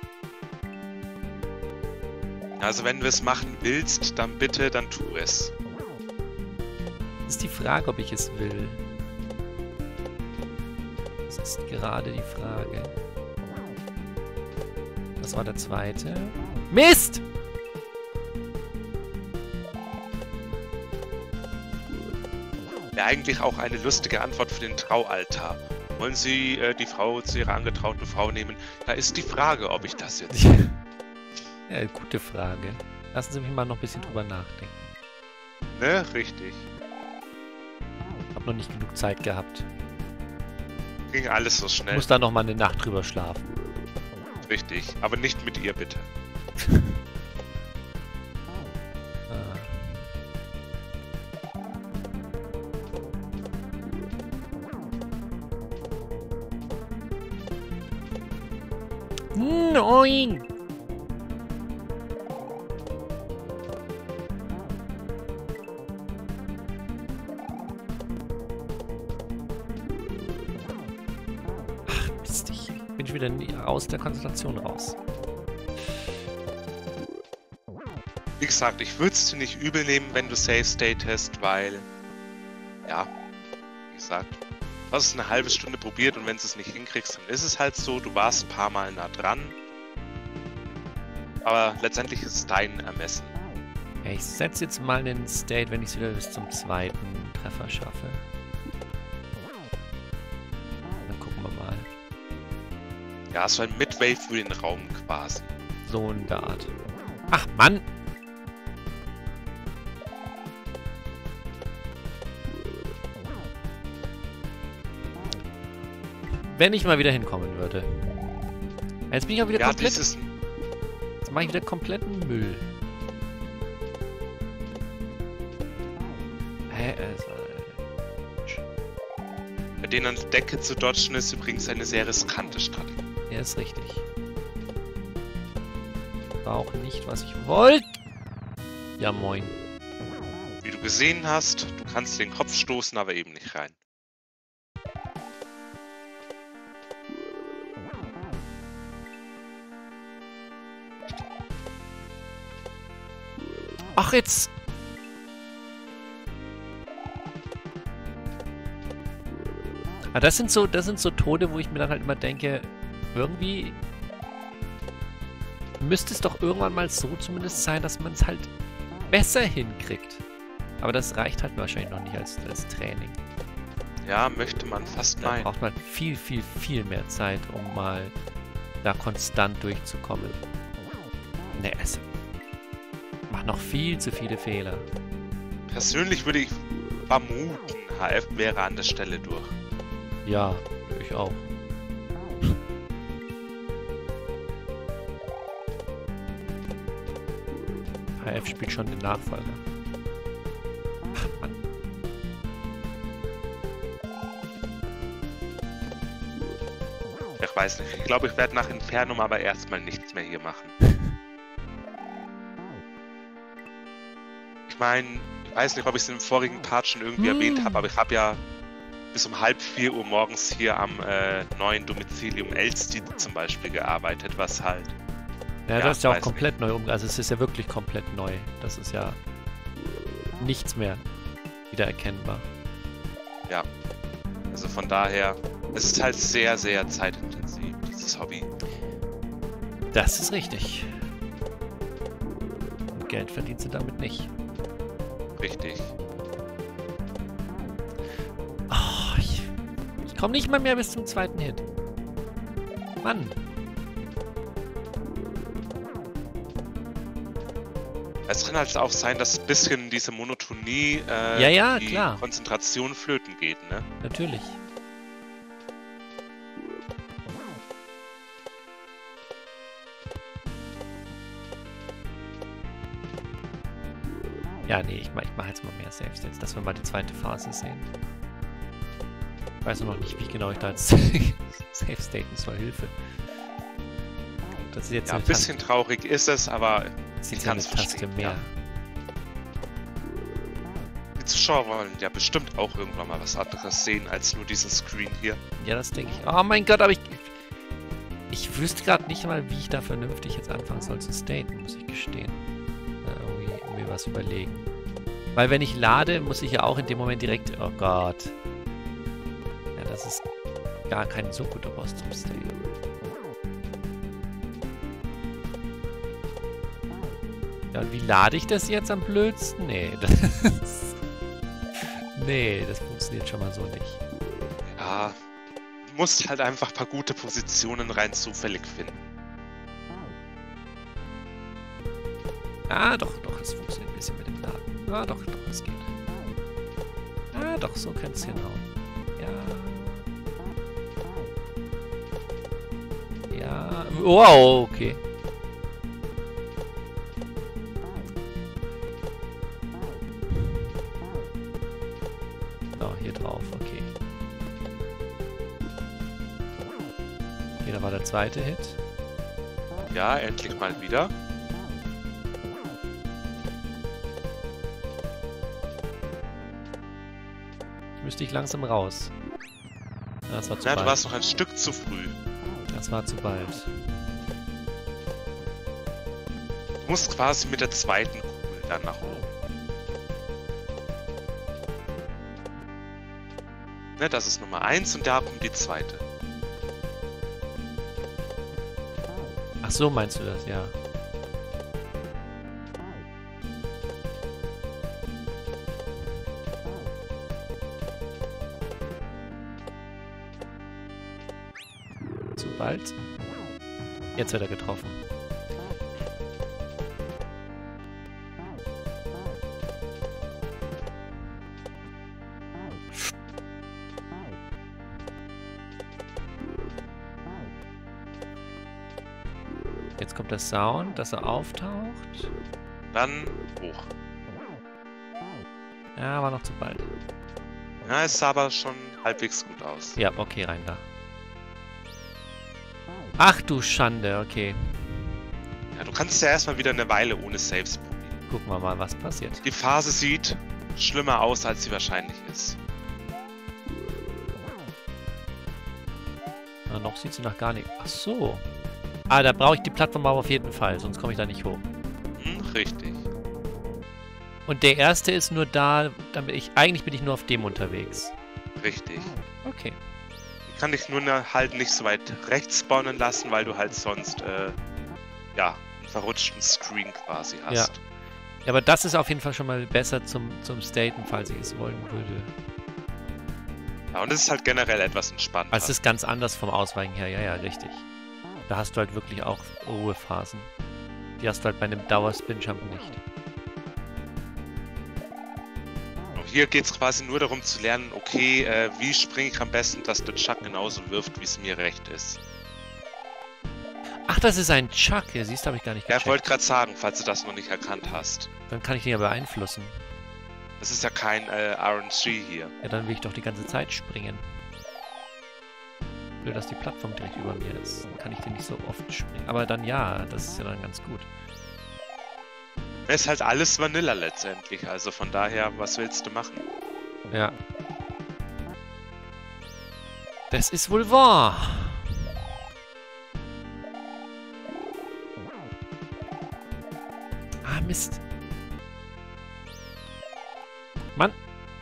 Also wenn du es machen willst, dann bitte, dann tu es. Das ist die Frage, ob ich es will. Das ist gerade die Frage. Das war der zweite. Mist! Ja, eigentlich auch eine lustige Antwort für den Traualtar. Wollen Sie äh, die Frau zu Ihrer angetrauten Frau nehmen? Da ist die Frage, ob ich das jetzt... Ja, gute Frage. Lassen Sie mich mal noch ein bisschen drüber nachdenken. Ne, richtig. Hab noch nicht genug Zeit gehabt. Ging alles so schnell. Ich muss da noch mal eine Nacht drüber schlafen. Richtig, aber nicht mit ihr, bitte. ah. Nein! Bin ich wieder aus der Konzentration raus. Wie gesagt, ich würde es dir nicht übel nehmen, wenn du Safe State hast, weil, ja, wie gesagt, du hast es eine halbe Stunde probiert und wenn du es nicht hinkriegst, dann ist es halt so, du warst ein paar Mal nah dran. Aber letztendlich ist es dein Ermessen. Ja, ich setze jetzt mal einen State, wenn ich es wieder bis zum zweiten Treffer schaffe. Dann gucken wir mal. Ja, so ein Midway für den Raum quasi. So in der Art. Ach, Mann! Wenn ich mal wieder hinkommen würde. Jetzt bin ich auch wieder ja, komplett... Dieses... Jetzt mache ich wieder kompletten Müll. Hä? Es war... Bei denen an der Decke zu dodgen ist übrigens eine sehr riskante Strategie. Ja, ist richtig. War auch nicht, was ich wollte. Ja, moin. Wie du gesehen hast, du kannst den Kopf stoßen, aber eben nicht rein. Ach, jetzt... Ah, das sind so, das sind so Tode, wo ich mir dann halt immer denke, irgendwie müsste es doch irgendwann mal so zumindest sein, dass man es halt besser hinkriegt. Aber das reicht halt wahrscheinlich noch nicht als, als Training. Ja, möchte man fast Da meinen. braucht man viel, viel, viel mehr Zeit, um mal da konstant durchzukommen. Ne, es macht noch viel zu viele Fehler. Persönlich würde ich vermuten, H F wäre an der Stelle durch. Ja, ich auch. H F spielt schon den Nachfolger. Ach, Mann. Ich weiß nicht. Ich glaube, ich werde nach Infernum aber erstmal nichts mehr hier machen. Ich meine, ich weiß nicht, ob ich es im vorigen Part schon irgendwie hm. erwähnt habe, aber ich habe ja bis um halb vier Uhr morgens hier am äh, neuen Domizilium Elstead zum Beispiel gearbeitet, was halt... Ja, ja das ist ja auch komplett nicht. neu um. Also es ist ja wirklich komplett neu. Das ist ja nichts mehr wieder erkennbar. Ja. Also von daher, es ist halt sehr, sehr zeitintensiv, dieses Hobby. Das ist richtig. Und Geld verdienst du damit nicht. Richtig. Oh, ich, ich komme nicht mal mehr bis zum zweiten Hit. Mann. Es kann halt auch sein, dass ein bisschen diese Monotonie, äh, Ja, ja, die klar. Konzentration flöten geht, ne? Natürlich. Ja, nee, ich mach, ich mach jetzt mal mehr Save States, dass wir mal die zweite Phase sehen. Ich weiß noch nicht, wie genau ich da jetzt Save Staten soll. Hilfe. Das ist jetzt Ja, ein eine bisschen Taste, traurig ist es, aber das ist ich jetzt ja kann eine es Taste verstehen. mehr. Ja. Die Zuschauer wollen ja bestimmt auch irgendwann mal was anderes sehen als nur diesen Screen hier. Ja, das denke ich. Oh mein Gott, aber ich... Ich wüsste gerade nicht mal, wie ich da vernünftig jetzt anfangen soll zu staten, muss ich gestehen. Äh, irgendwie mir was überlegen. Weil wenn ich lade, muss ich ja auch in dem Moment direkt... Oh Gott. Ja, das ist gar kein so guter Boss zum Staten. Ja, und wie lade ich das jetzt am blödsten? Nee, das... Nee, das funktioniert schon mal so nicht. Ja, du musst halt einfach ein paar gute Positionen rein zufällig finden. Ah, doch, doch, es funktioniert ein bisschen mit dem Laden. Ah, doch, doch, es geht. Ah, doch, so kann es hinhauen. Ja. Ja. Wow, okay. So, hier drauf, okay. Okay, da war der zweite Hit. Ja, endlich mal wieder. Müsste ich langsam raus. Ja, das war zu Ja, bald. du warst noch ein Stück zu früh. Das war zu bald. Du musst quasi mit der zweiten Kugel dann nach oben. Ne, das ist Nummer eins und da kommt die zweite. Ach so, meinst du das, ja. Zu bald. Jetzt wird er getroffen. Jetzt kommt der Sound, dass er auftaucht. Dann hoch. Ja, war noch zu bald. Ja, es sah aber schon halbwegs gut aus. Ja, okay, rein da. Ach du Schande, okay. Ja, du kannst ja erstmal wieder eine Weile ohne Saves probieren. Gucken wir mal, was passiert. Die Phase sieht schlimmer aus, als sie wahrscheinlich ist. Na, noch sieht sie nach gar nicht. Ach so. Ah, da brauche ich die Plattform aber auf jeden Fall, sonst komme ich da nicht hoch. Hm, richtig. Und der erste ist nur da, damit ich... Eigentlich bin ich nur auf dem unterwegs. Richtig. Okay. Ich kann dich nur ne, halt nicht so weit rechts spawnen lassen, weil du halt sonst, äh, ja, einen verrutschten Screen quasi hast. Ja. Ja, aber das ist auf jeden Fall schon mal besser zum, zum Staten, falls ich es wollen würde. Ja, und es ist halt generell etwas entspannter. Also es ist ganz anders vom Ausweichen her, ja, ja, richtig. Da hast du halt wirklich auch Ruhephasen. Die hast du halt bei einem Dauer-Spin-Jump nicht. Und hier geht es quasi nur darum zu lernen, okay, äh, wie springe ich am besten, dass der Chuck genauso wirft, wie es mir recht ist. Ach, das ist ein Chuck. Ja, siehst du, habe ich gar nicht Ja, gecheckt. ich wollte gerade sagen, falls du das noch nicht erkannt hast. Dann kann ich den ja beeinflussen. Das ist ja kein äh, R N G hier. Ja, dann will ich doch die ganze Zeit springen. Nur, dass die Plattform direkt über mir ist. Dann kann ich den nicht so oft springen. Aber dann ja, das ist ja dann ganz gut. Es ist halt alles Vanilla letztendlich, also von daher, was willst du machen? Ja. Das ist wohl wahr. Ah, Mist. Mann.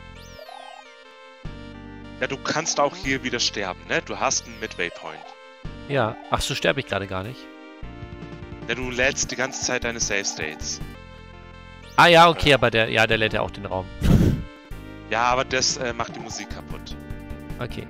Ja, du kannst auch hier wieder sterben, ne? Du hast einen Midway Point. Ja. Ach, so sterbe ich gerade gar nicht. Ja, du lädst die ganze Zeit deine Save States. Ah ja, okay, aber der, ja, der lädt ja auch den Raum. Ja, aber das äh, macht die Musik kaputt. Okay.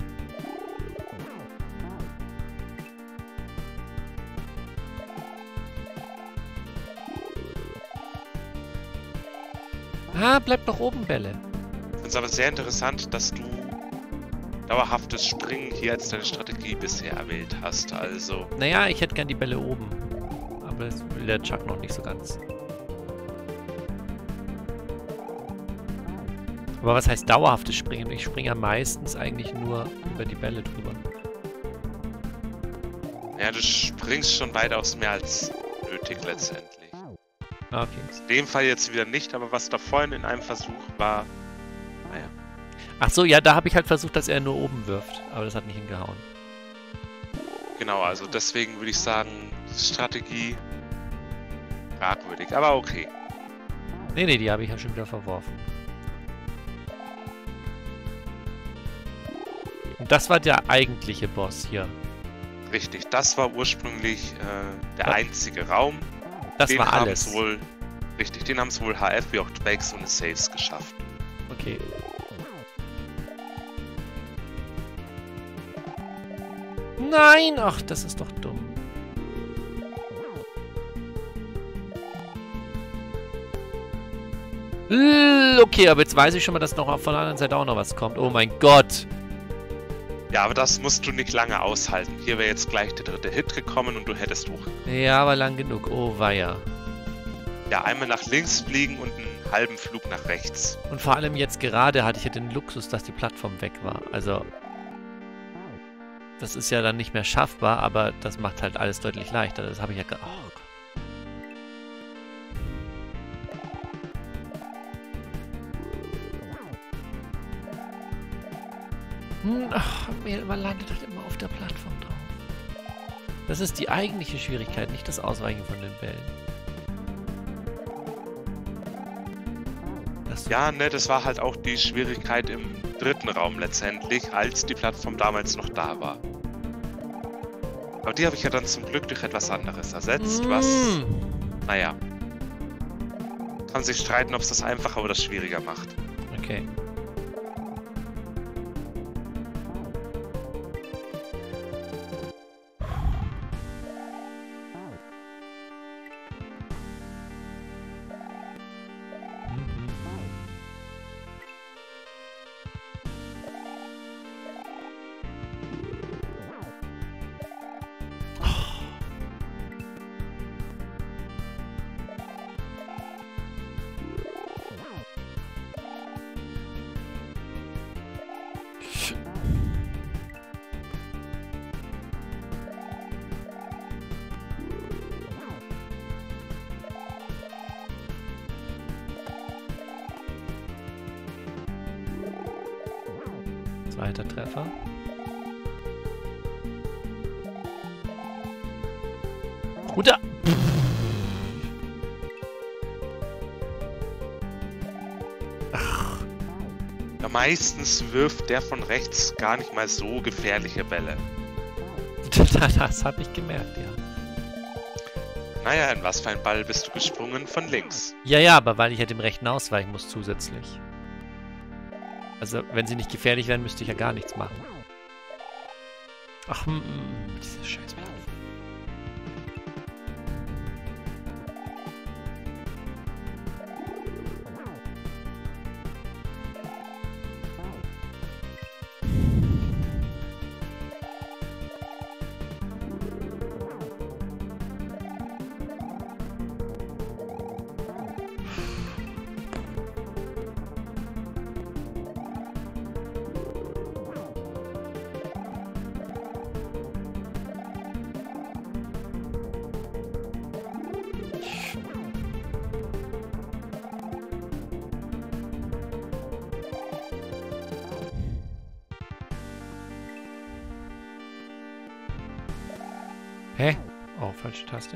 Ah, bleib doch oben, Bälle. Ich finde es aber sehr interessant, dass du dauerhaftes Springen hier als deine Strategie bisher erwählt hast. Also. Naja, ich hätte gern die Bälle oben. Aber das will der Chuck noch nicht so ganz. Aber was heißt dauerhaftes Springen? Ich springe ja meistens eigentlich nur über die Bälle drüber. Ja, du springst schon weitaus mehr als nötig letztendlich. Ah, okay. In dem Fall jetzt wieder nicht, aber was da vorhin in einem Versuch war, naja. Ach so, ja, da habe ich halt versucht, dass er nur oben wirft. Aber das hat nicht hingehauen. Genau, also deswegen würde ich sagen, Strategie fragwürdig, aber okay. Nee, nee, die habe ich ja schon wieder verworfen. Und das war der eigentliche Boss hier. Richtig, das war ursprünglich äh, der Ja. einzige Raum. Das den war haben's alles. Wohl, richtig, den haben es wohl H F wie auch Drakes ohne Saves geschafft. Okay. Nein! Ach, das ist doch dumm. L- Okay, aber jetzt weiß ich schon mal, dass noch von der anderen Seite auch noch was kommt. Oh mein Gott! Ja, aber das musst du nicht lange aushalten. Hier wäre jetzt gleich der dritte Hit gekommen und du hättest hoch. Ja, aber lang genug. Oh weia. Ja, einmal nach links fliegen und einen halben Flug nach rechts. Und vor allem jetzt gerade hatte ich ja den Luxus, dass die Plattform weg war. Also, das ist ja dann nicht mehr schaffbar, aber das macht halt alles deutlich leichter. Das habe ich ja ge... Oh Gott. Hm, ach, man landet halt immer auf der Plattform drauf. Das ist die eigentliche Schwierigkeit, nicht das Ausweichen von den Bällen. Das Ja, ne, das war halt auch die Schwierigkeit im dritten Raum letztendlich, als die Plattform damals noch da war. Aber die habe ich ja dann zum Glück durch etwas anderes ersetzt, was, Mm. naja, kann sich streiten, ob es das einfacher oder schwieriger macht. Okay. Zweiter Treffer. Runter! Ach, Ja, meistens wirft der von rechts gar nicht mal so gefährliche Bälle. das habe ich gemerkt, ja. Naja, in was für ein Ball bist du gesprungen? Von links. Ja, ja, aber weil ich ja dem Rechten ausweichen muss zusätzlich. Also, wenn sie nicht gefährlich wären, müsste ich ja gar nichts machen. Ach, mm, mm, diese scheiß Plattform. Hä? Oh, falsche Taste.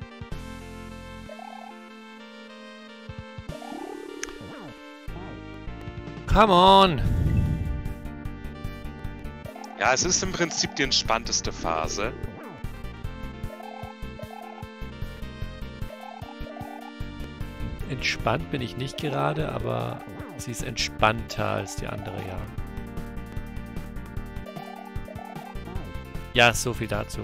Come on! Ja, es ist im Prinzip die entspannteste Phase. Entspannt bin ich nicht gerade, aber sie ist entspannter als die andere, ja. Ja, so viel dazu.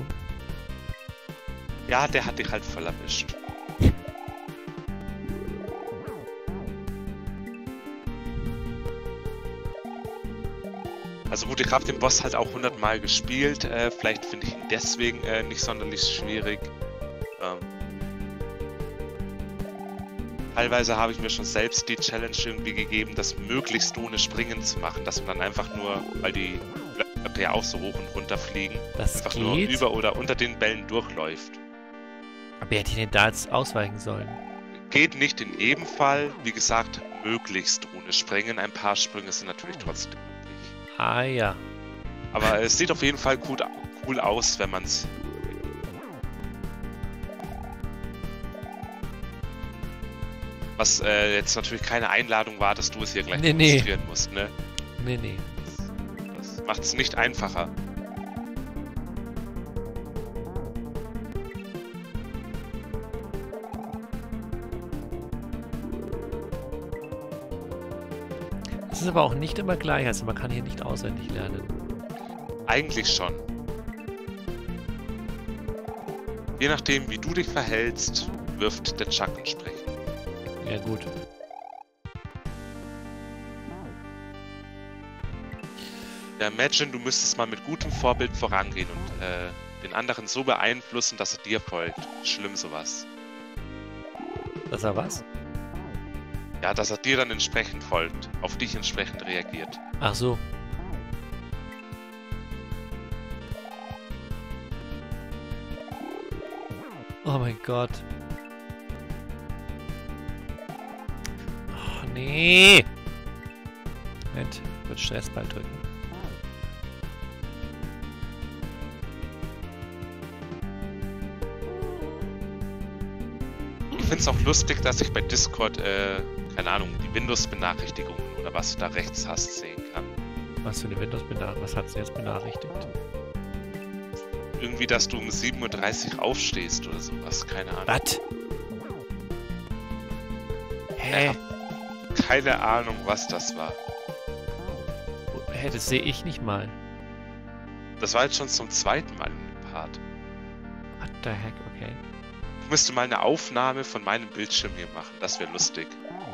Ja, der hat dich halt voll erwischt. Also gut, ich habe den Boss halt auch hundert Mal gespielt. Äh, vielleicht finde ich ihn deswegen äh, nicht sonderlich schwierig. Ähm, teilweise habe ich mir schon selbst die Challenge irgendwie gegeben, das möglichst ohne Springen zu machen. Dass man dann einfach nur, weil die Blöcke ja auch so hoch und runter fliegen, Das einfach geht. nur über oder unter den Bällen durchläuft. Aber hätte ich denn da jetzt ausweichen sollen? Geht nicht in jedem Fall. Wie gesagt, möglichst ohne Springen. Ein paar Sprünge sind natürlich trotzdem möglich. Ah ja. Aber es sieht auf jeden Fall gut, cool aus, wenn man es... Was äh, jetzt natürlich keine Einladung war, dass du es hier gleich Nee, nee. demonstrieren musst, ne? Nee, nee. Das, das macht es nicht einfacher. Es ist aber auch nicht immer gleich, also man kann hier nicht auswendig lernen. Eigentlich schon. Je nachdem, wie du dich verhältst, wirft der Chuck entsprechend. Ja gut. Ja, imagine, du müsstest mal mit gutem Vorbild vorangehen und äh, den anderen so beeinflussen, dass er dir folgt. Schlimm sowas. Das war was? Ja, dass er dir dann entsprechend folgt, auf dich entsprechend reagiert. Ach so. Oh mein Gott. Oh nee. Moment, kurz Stressball drücken. Ich finde es auch lustig, dass ich bei Discord, äh, keine Ahnung, die Windows-Benachrichtigungen oder was du da rechts hast, sehen kann. Was für eine Windows-Benachrichtigung? Was hat sie jetzt benachrichtigt? Irgendwie, dass du um sieben Uhr dreißig aufstehst oder sowas, keine Ahnung. Was? Hä? Ja, keine Ahnung, was das war. Hä, das sehe ich nicht mal. Das war jetzt schon zum zweiten Mal im Part. What the heck, okay. Ich müsste mal eine Aufnahme von meinem Bildschirm hier machen, das wäre lustig.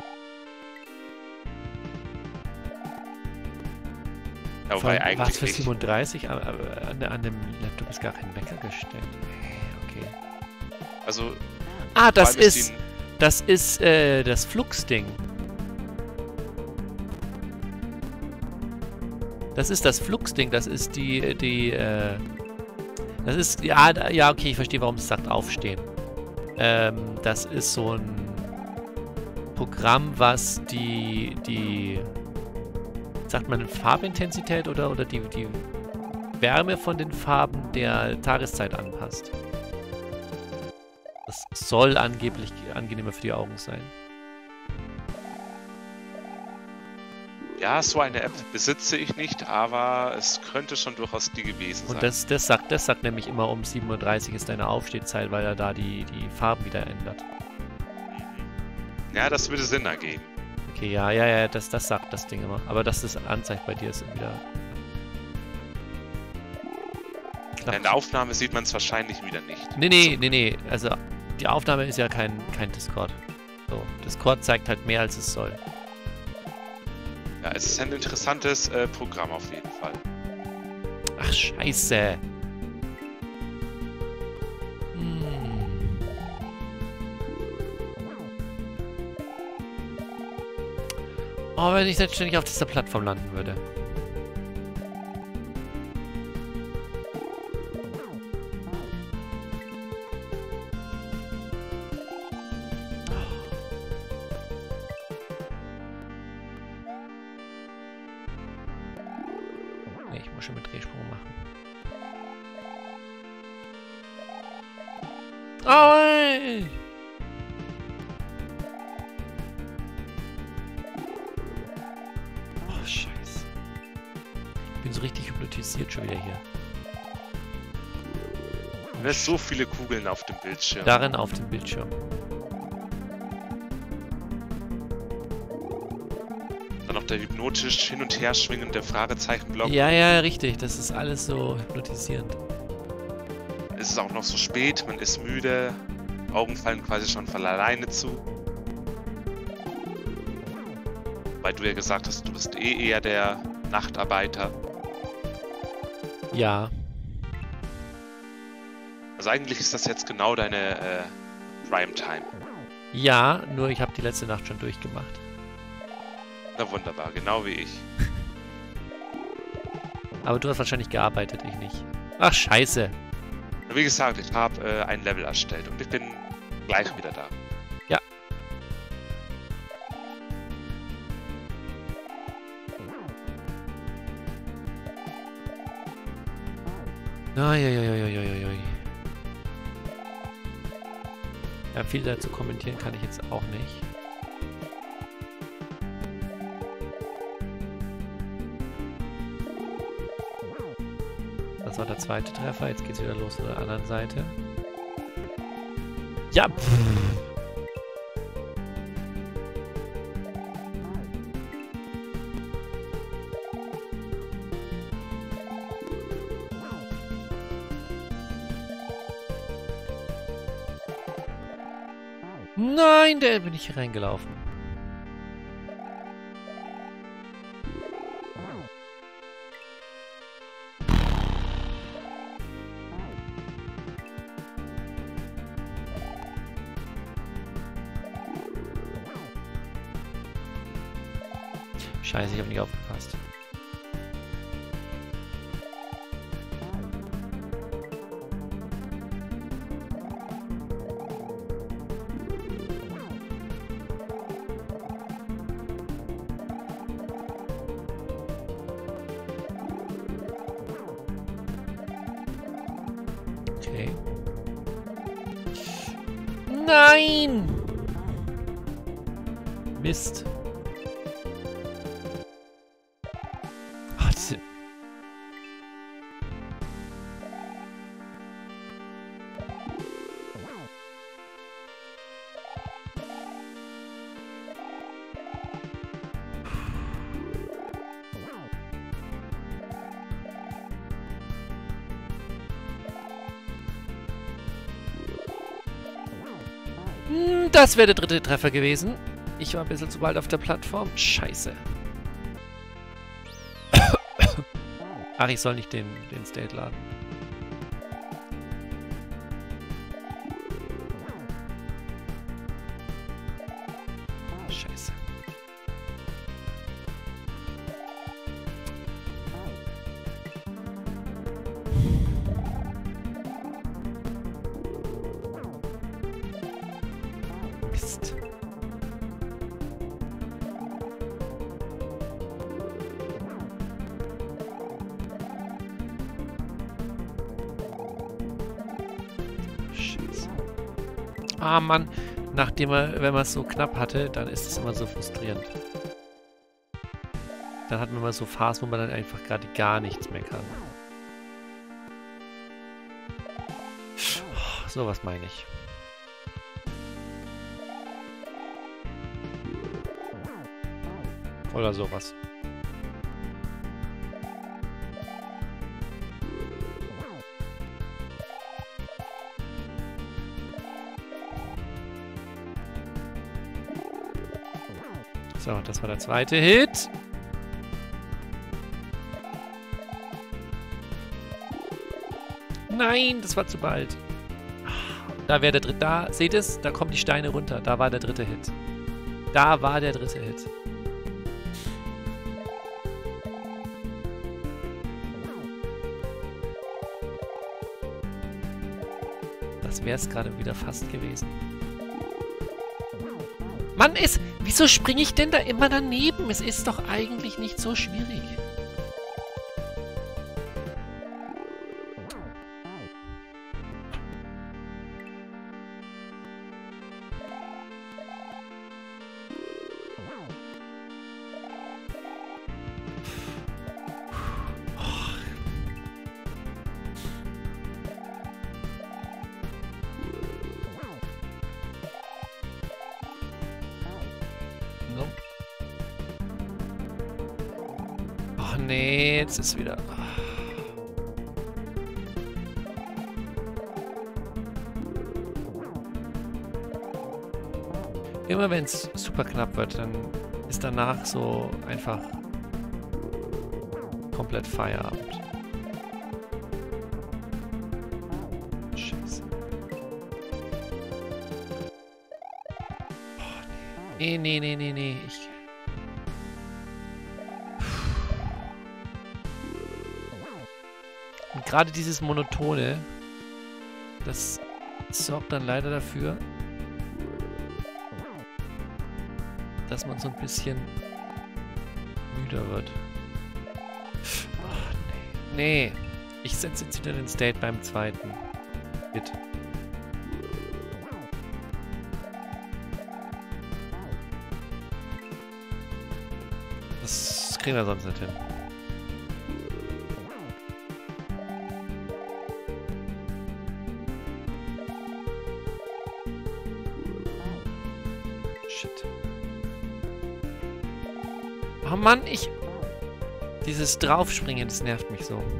Ja, Vor wobei allem, eigentlich was für nicht. siebenunddreißig? Aber, aber an, der- an dem Laptop ist gar kein Wecker gestellt. Hä, okay. Also, Ah, das vor allem ist, die- das ist, äh, das Flux-Ding. Das ist das Flux-Ding, das ist die, die, äh, das ist, ja, da- ja, okay, ich verstehe, warum es sagt aufstehen. Ähm, das ist so ein Programm, was die, die, sagt man Farbintensität oder, oder die, die Wärme von den Farben der Tageszeit anpasst. Das soll angeblich angenehmer für die Augen sein. Ja, so eine App besitze ich nicht, aber es könnte schon durchaus die gewesen sein. Und das, das, sagt, das sagt nämlich immer, um sieben Uhr dreißig ist deine Aufstehzeit, weil er da die, die Farben wieder ändert. Mhm. Ja, das würde Sinn ergeben. Okay, ja, ja, ja, das, das sagt das Ding immer. Aber dass das anzeigt bei dir ist wieder... Ja, in der Aufnahme sieht man es wahrscheinlich wieder nicht. Nee, nee, nee, nee. Also die Aufnahme ist ja kein, kein Discord. So, Discord zeigt halt mehr, als es soll. Ja, es ist ein interessantes äh, Programm auf jeden Fall. Ach, scheiße. Hm. Oh, wenn ich jetzt ständig auf dieser Plattform landen würde. Nee, ich muss schon mit Drehsprung machen. Oh, oh, scheiße. Ich bin so richtig hypnotisiert schon wieder hier. Du hast so viele Kugeln auf dem Bildschirm. Darin auf dem Bildschirm. Dann noch der hypnotisch hin und her schwingende Fragezeichenblock. Ja, ja, richtig. Das ist alles so hypnotisierend. Es ist auch noch so spät, man ist müde. Augen fallen quasi schon von alleine zu. Weil du ja gesagt hast, du bist eh eher der Nachtarbeiter. Ja. Also eigentlich ist das jetzt genau deine äh, Primetime. Ja, nur ich habe die letzte Nacht schon durchgemacht. Na wunderbar, genau wie ich. Aber du hast wahrscheinlich gearbeitet, ich nicht. Ach, scheiße. Wie gesagt, ich habe äh, ein Level erstellt und ich bin gleich wieder da. Ja. Uiuiuiuiui. Ja, viel dazu kommentieren kann ich jetzt auch nicht. Das war der zweite Treffer. Jetzt geht's wieder los auf der anderen Seite. Ja! Pff. Nein, da bin ich hier reingelaufen. Scheiße, ich habe nicht aufgepasst. Okay. Nein! Mist. Ach, diese... Das wäre der dritte Treffer gewesen. Ich war ein bisschen zu bald auf der Plattform. Scheiße. Ach, ich soll nicht den, den State laden. Scheiße. Mist. Scheiße. Ah, Mann. Nachdem er, wenn man es so knapp hatte, dann ist es immer so frustrierend. Dann hat man immer so Phasen, wo man dann einfach gerade gar nichts mehr kann. Oh, so was meine ich. Oder sowas. So, das war der zweite Hit. Nein, das war zu bald. Da wäre der dritte. Da, seht es? Da kommen die Steine runter. Da war der dritte Hit. Da war der dritte Hit. Das wäre es gerade wieder fast gewesen. Mann, es... Wieso springe ich denn da immer daneben? Es ist doch eigentlich nicht so schwierig. Oh nee, jetzt ist wieder... Immer wenn es super knapp wird, dann ist danach so einfach komplett Feierabend. Nee, nee, nee, nee, nee. Ich... Und gerade dieses Monotone, das sorgt dann leider dafür, dass man so ein bisschen müder wird. Ach, nee. Nee. Ich setze jetzt wieder den State beim zweiten. Bitte. Das kriegen wir sonst nicht hin. Shit. Oh Mann, ich... Dieses Draufspringen, das nervt mich so.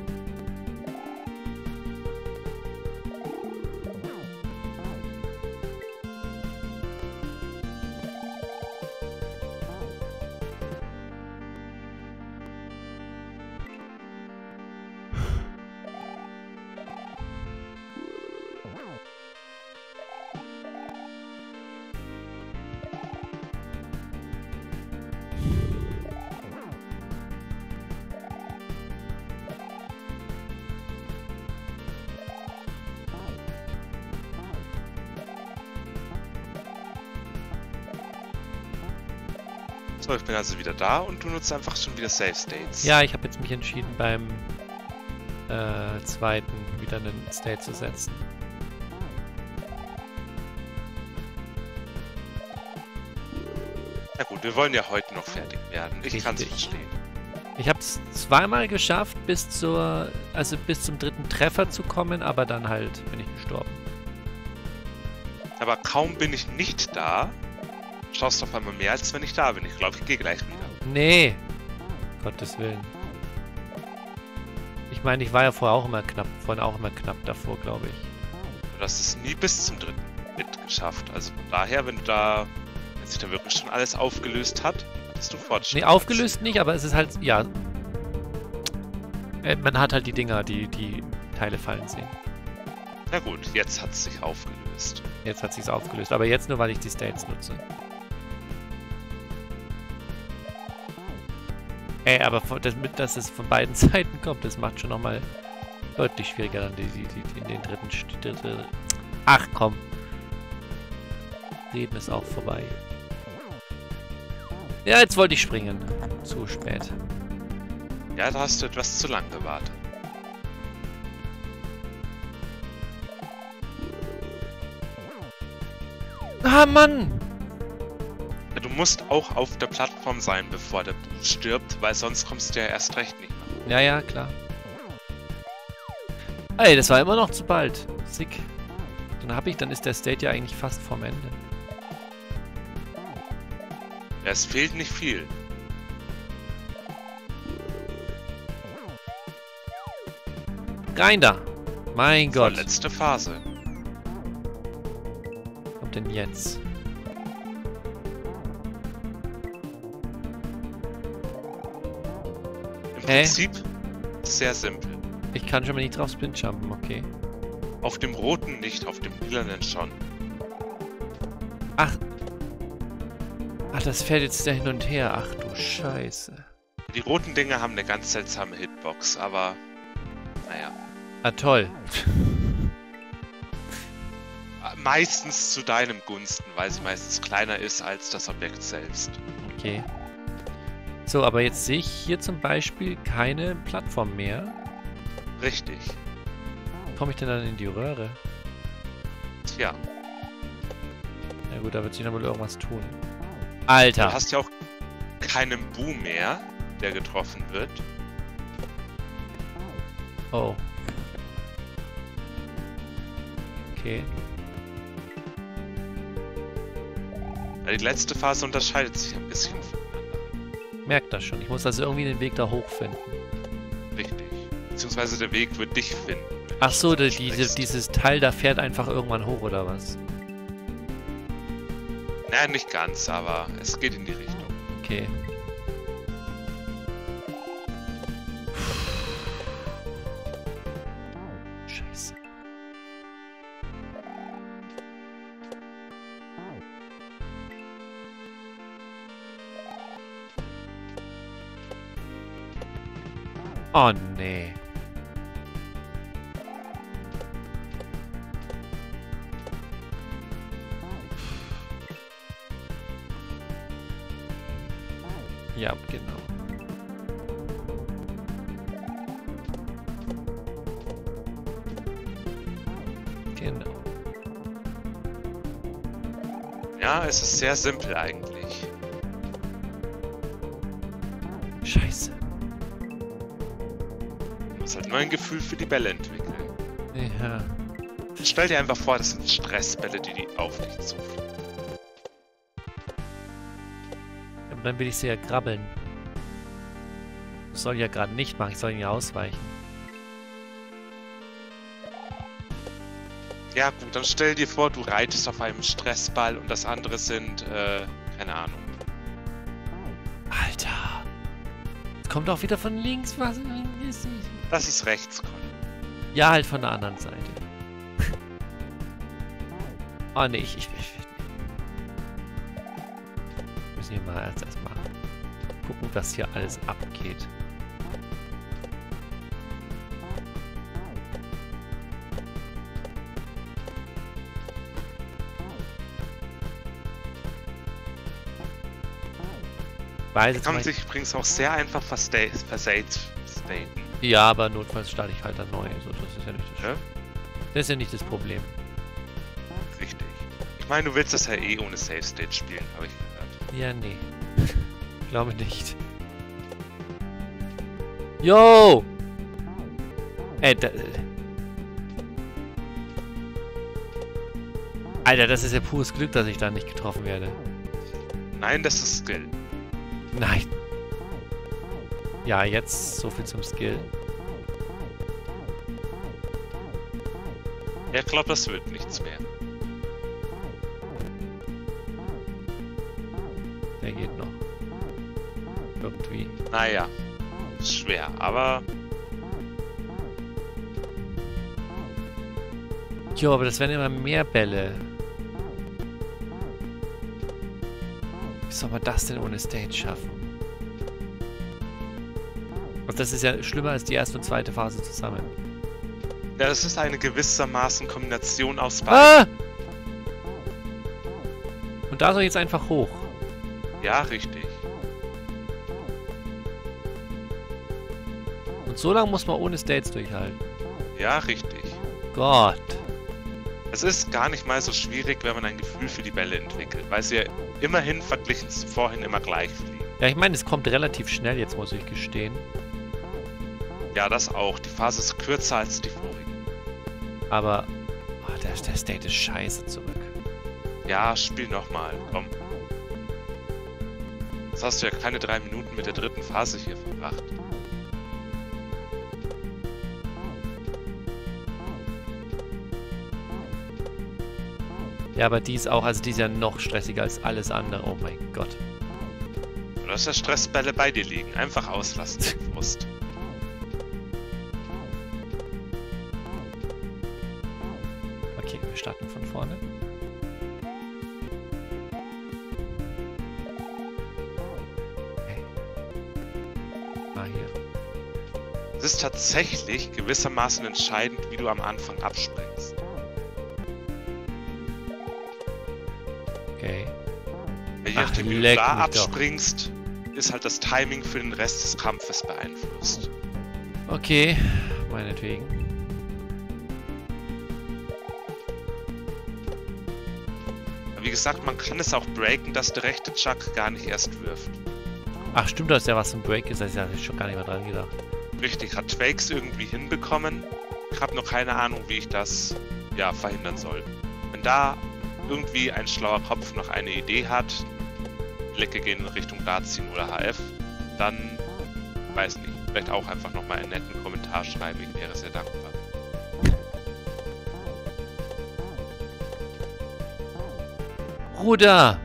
So, ich bin also wieder da und du nutzt einfach schon wieder Save States. Ja, ich habe jetzt mich entschieden, beim äh, zweiten wieder einen State zu setzen. Na gut, wir wollen ja heute noch fertig werden. Ich kann es Richtig. verstehen. Ich habe es zweimal geschafft, bis zur, also bis zum dritten Treffer zu kommen, aber dann halt bin ich gestorben. Aber kaum bin ich nicht da, schaust du auf einmal mehr, als wenn ich da bin. Ich glaube, ich gehe gleich wieder. Nee. Gottes Willen. Ich meine, ich war ja vorher auch immer knapp, vorhin auch immer knapp davor, glaube ich. Du hast es nie bis zum dritten Bit geschafft. Also von daher, wenn du da, wenn sich da wirklich schon alles aufgelöst hat, hattest du Fortschritt. Nee, aufgelöst nicht, aber es ist halt, ja. Äh, Man hat halt die Dinger, die die Teile fallen sehen. Na gut, jetzt hat es sich aufgelöst. Jetzt hat sich's aufgelöst, aber jetzt nur, weil ich die States nutze. Ey, aber von- das, mit, dass es von beiden Seiten kommt, das macht schon nochmal deutlich schwieriger dann die, die, die, die in den dritten St- dritte. Ach komm. Reden ist auch vorbei. Ja, jetzt wollte ich springen. Zu spät. Ja, da hast du etwas zu lang gewartet. Ah, Mann! Ja, du musst auch auf der Plattform sein, bevor der Buch stirbt, weil sonst kommst du ja erst recht nicht mehr. Ja, ja, klar. Ey, das war immer noch zu bald. Sick. Dann hab ich, dann ist der State ja eigentlich fast vorm Ende. Ja, es fehlt nicht viel. Rein da! Mein So, Gott. letzte Phase. Was kommt denn jetzt? Im Hä? Prinzip sehr simpel. Ich kann schon mal nicht drauf Spin-Jumpen, okay. Auf dem roten nicht, auf dem lilanen schon. Ach. Ach, das fährt jetzt da hin und her. Ach du Scheiße. Die roten Dinge haben eine ganz seltsame Hitbox, aber naja. Ah, toll. Meistens zu deinem Gunsten, weil sie meistens kleiner ist als das Objekt selbst. Okay. So, aber jetzt sehe ich hier zum Beispiel keine Plattform mehr. Richtig. Wie komme ich denn dann in die Röhre? Tja, Na gut, da wird sich dann wohl irgendwas tun. du Alter! hast ja auch keinen Bu mehr, der getroffen wird. Oh. Okay. Ja, die letzte Phase unterscheidet sich ein bisschen voneinander. Merkt das schon. Ich muss also irgendwie den Weg da hoch finden. Richtig. Beziehungsweise der Weg wird dich finden. wenn Ach du so, davon die, diese, sprichst. dieses Teil da fährt einfach irgendwann hoch, oder was? Naja, nicht ganz, aber es geht in die Richtung. Okay. Scheiße. Oh, nee. Ja, genau. Genau. Ja, es ist sehr simpel eigentlich. Scheiße. Du musst halt nur ein Gefühl für die Bälle entwickeln. Ja. Stell dir einfach vor, das sind Stressbälle, die, die auf dich zufliegen. Aber dann will ich sie ja krabbeln. Das soll ich ja gerade nicht machen. Ich soll ihn ja ausweichen. Ja gut, dann stell dir vor, du reitest auf einem Stressball und das andere sind, äh, keine Ahnung. Alter. Es kommt auch wieder von links. Was ist Das ist rechts, Colin. Ja, halt von der anderen Seite. Oh ne, ich, ich, ich. Müssen wir mal erst erstmal gucken, was hier alles abgeht. Weiß Kann man sich übrigens auch sehr einfach versta- versaten. Ja, aber notfalls starte ich halt dann neu. Also das ist ja nicht das, Ja? das ist ja nicht das Problem. Richtig. Ich meine, du willst das ja eh ohne Save State spielen, habe ich gehört. Ja, nee. Glaube nicht. Yo! Ey, da, Alter, das ist ja pures Glück, dass ich da nicht getroffen werde. Nein, das ist Skill. Nein. Ja, jetzt so viel zum Skill. Ja, ich glaube, das wird nichts mehr. Der geht noch. Irgendwie. Naja, ist schwer, aber Jo, aber das werden immer mehr Bälle. Wie soll man das denn ohne Stage schaffen? Und das ist ja schlimmer als die erste und zweite Phase zusammen. ja, das ist eine gewissermaßen Kombination aus beiden. Ah! Und da soll jetzt einfach hoch. Ja, richtig. Und so lange muss man ohne States durchhalten. Ja, richtig. Gott. Es ist gar nicht mal so schwierig, wenn man ein Gefühl für die Bälle entwickelt, weil sie ja immerhin verglichen zu vorhin immer gleich fliegen. Ja, ich meine, es kommt relativ schnell, jetzt muss ich gestehen. Ja, das auch. Die Phase ist kürzer als die vorigen. Aber oh, der, der State ist scheiße zurück. Ja, spiel nochmal, komm. Jetzt hast du ja keine drei Minuten mit der dritten Phase hier verbracht. Ja, aber die ist auch, also die ist ja noch stressiger als alles andere. Oh mein Gott. Du hast ja Stressbälle bei dir liegen. Einfach auslassen, den Frust. Okay, wir starten von vorne. Okay. Ah, hier. Es ist tatsächlich gewissermaßen entscheidend, wie du am Anfang abspringst. Okay. Je Ach, nachdem, wie du leck da mich doch. abspringst, ist halt das Timing für den Rest des Kampfes beeinflusst. Okay, meinetwegen. Wie gesagt, man kann es auch breaken, dass der rechte Chuck gar nicht erst wirft. Ach stimmt, dass ja was zum Break ist, da habe ich schon gar nicht mehr dran gedacht. Richtig, hat Twakes irgendwie hinbekommen. Ich habe noch keine Ahnung, wie ich das ja verhindern soll. Wenn da irgendwie ein schlauer Kopf noch eine Idee hat, Blicke gehen in Richtung Dartziehen oder H F, dann, weiß nicht, vielleicht auch einfach nochmal einen netten Kommentar schreiben, ich wäre sehr dankbar. Bruder!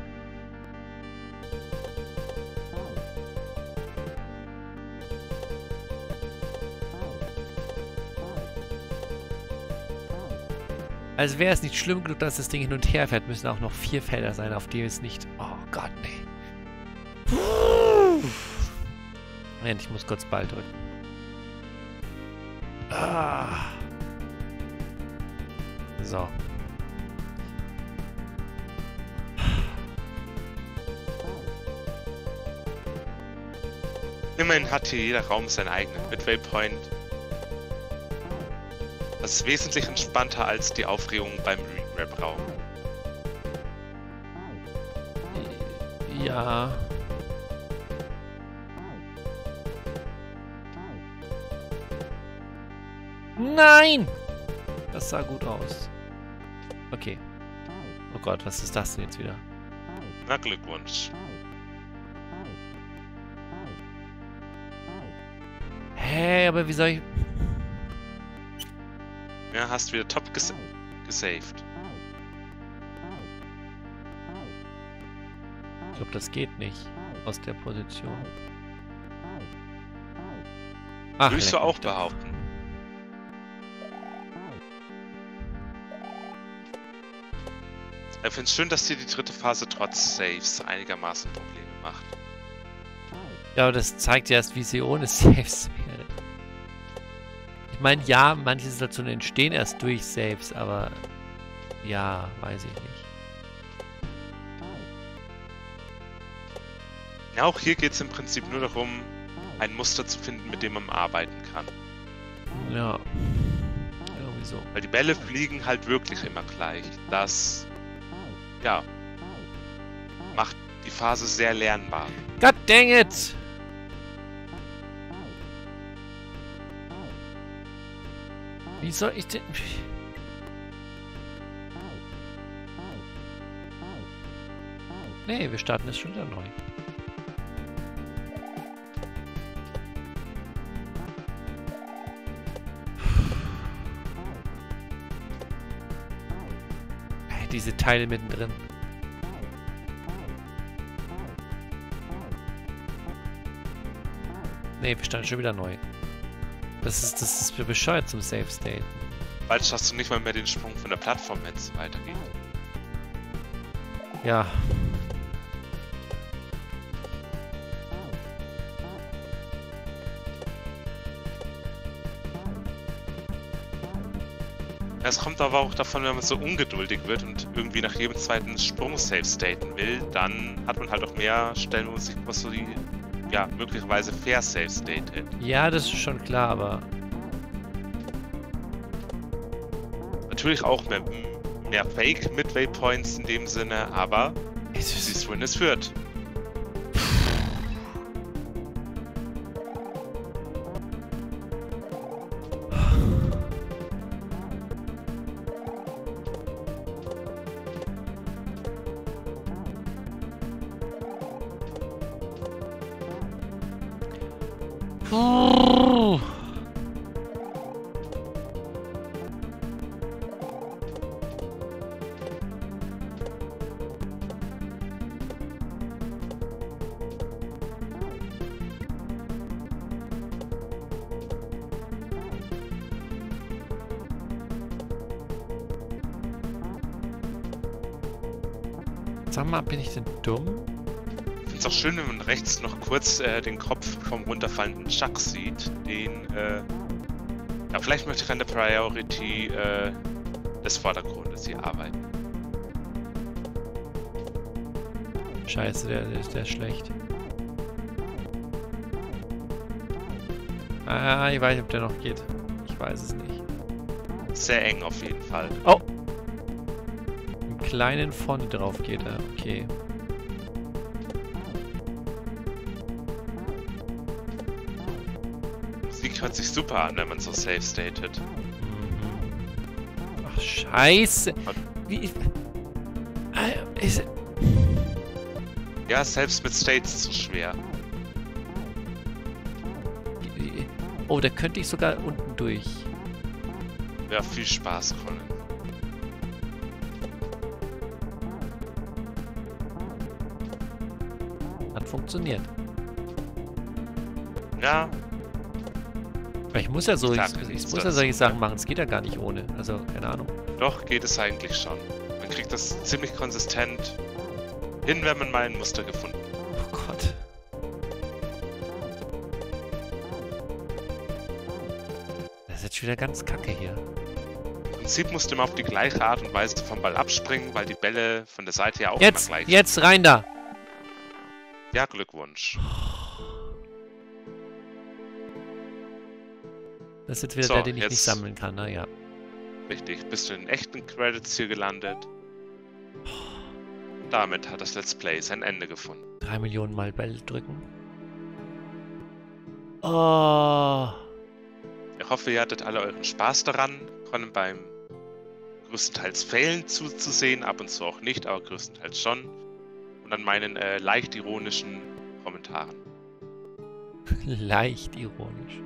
Also wäre es nicht schlimm genug, dass das Ding hin und her fährt, müssen auch noch vier Felder sein, auf denen es nicht... Oh Gott, nee. Moment, ich muss kurz Ball drücken. Ah. So. Immerhin hat hier jeder Raum seinen eigenen Midway Point. Das ist wesentlich entspannter als die Aufregung beim Re-Rap-Raum. Ja. Nein! Das sah gut aus. Okay. Oh Gott, was ist das denn jetzt wieder? Na, Glückwunsch. Hä, aber wie soll ich... Ja, hast wieder top ges gesaved. Ich glaube, das geht nicht aus der Position. Ach, Würdest du leck auch mich doch. behaupten. Ich finde es schön, dass dir die dritte Phase trotz Saves einigermaßen Probleme macht. Ja, aber das zeigt ja erst, wie sie ohne Saves wäre. Ich meine, ja, manche Situationen entstehen erst durch Saves, aber ja, weiß ich nicht. Ja, auch hier geht es im Prinzip nur darum, ein Muster zu finden, mit dem man arbeiten kann. Ja. Irgendwie so. Weil die Bälle fliegen halt wirklich immer gleich. Das, ja, macht die Phase sehr lernbar. God dang it! Wie soll ich denn... Nee, wir starten es schon wieder neu. Hey, diese Teile mittendrin. Nee, wir starten schon wieder neu. Das ist, das ist für bescheuert zum Save State. Bald schaffst du nicht mal mehr den Sprung von der Plattform, wenn es weitergeht. Ja. Es kommt aber auch davon, wenn man so ungeduldig wird und irgendwie nach jedem zweiten Sprung Save staten will, dann hat man halt auch mehr Stellen, wo man sich was so die, ja, möglicherweise fair Save statet. Ja, das ist schon klar, aber... Natürlich auch mehr, mehr Fake Midway Points in dem Sinne, aber du siehst, wohin es führt. Oh. Sag mal, bin ich denn dumm? Ich finde es auch schön, wenn man rechts noch kurz äh, den Kopf vom runterfallenden Chuck sieht, den, äh, ja, vielleicht möchte ich an der Priority äh, des Vordergrundes hier arbeiten. Scheiße, der, der, ist- der ist schlecht. Ah, ich weiß nicht, ob der noch geht. Ich weiß es nicht. Sehr eng auf jeden Fall. Oh! Im kleinen vorne drauf geht er. Okay. Musik hört sich super an, wenn man so safe statet. Mhm. Ach, scheiße! Wie... Ah, ist... Ja, selbst mit States zu schwer. Oh, da könnte ich sogar unten durch. Ja, viel Spaß, Colin. Hat funktioniert. Ja, Weil ich muss ja so, ich, Klar, ich ist muss ja das, solche ja. Sachen machen. Es geht ja gar nicht ohne. Also, keine Ahnung. doch geht es eigentlich schon. Man kriegt das ziemlich konsistent hin, wenn man mal ein Muster gefunden hat. Oh Gott. Das ist jetzt schon wieder ganz kacke hier. Im Prinzip musst du immer auf die gleiche Art und Weise vom Ball abspringen, weil die Bälle von der Seite ja auch Jetzt, immer gleich jetzt rein da! sind. Ja, Glückwunsch. Das ist jetzt wieder So, der, den ich jetzt- nicht sammeln kann, naja. Richtig, bist du in den echten Credits hier gelandet. Damit hat das Let's Play sein Ende gefunden. Drei Millionen Mal Bell drücken. Oh. Ich hoffe, ihr hattet alle euren Spaß daran, konnten beim größtenteils Failen zuzusehen, ab und zu auch nicht, aber größtenteils schon. Und an meinen äh, leicht ironischen Kommentaren. Leicht ironisch.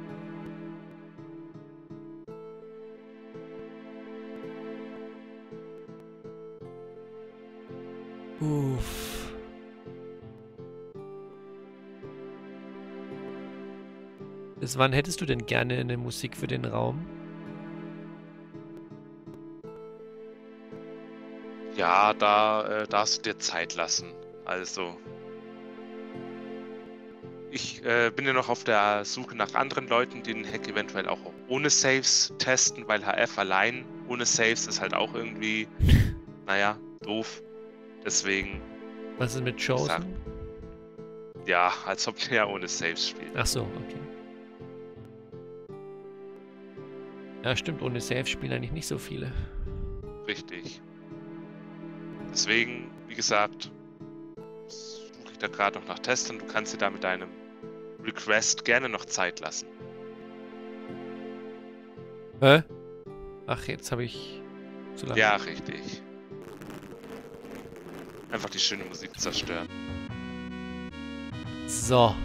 Uff. Bis wann hättest du denn gerne eine Musik für den Raum? Ja, da äh, darfst du dir Zeit lassen. Also, ich äh, bin ja noch auf der Suche nach anderen Leuten, die den Hack eventuell auch ohne Saves testen, weil H F allein ohne Saves ist halt auch irgendwie, naja, doof. Deswegen, Was ist mit Chosen? ja, als ob der ohne Saves spielt. Ach so, okay. Ja, stimmt, ohne Save spielen eigentlich nicht so viele. Richtig. Deswegen, wie gesagt, suche ich da gerade noch nach Testern. Du kannst dir da mit deinem Request gerne noch Zeit lassen. Hä? Ach, jetzt habe ich zu lange. Ja, richtig. Einfach die schöne Musik zerstören. So.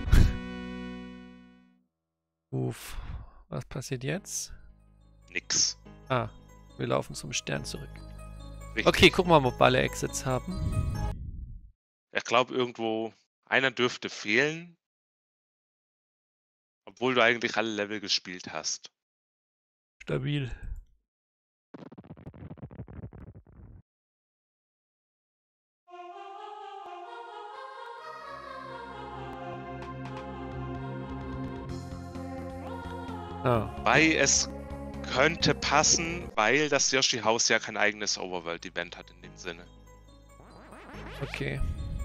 Uff. Was passiert jetzt? Nix. Ah, wir laufen zum Stern zurück. Richtig. Okay, gucken wir mal, ob wir alle Exits haben. Ich glaube, irgendwo einer dürfte fehlen. Obwohl du eigentlich alle Level gespielt hast. Stabil. Ah, Weil es könnte passen, weil das Yoshi-Haus ja kein eigenes Overworld-Event hat in dem Sinne. okay.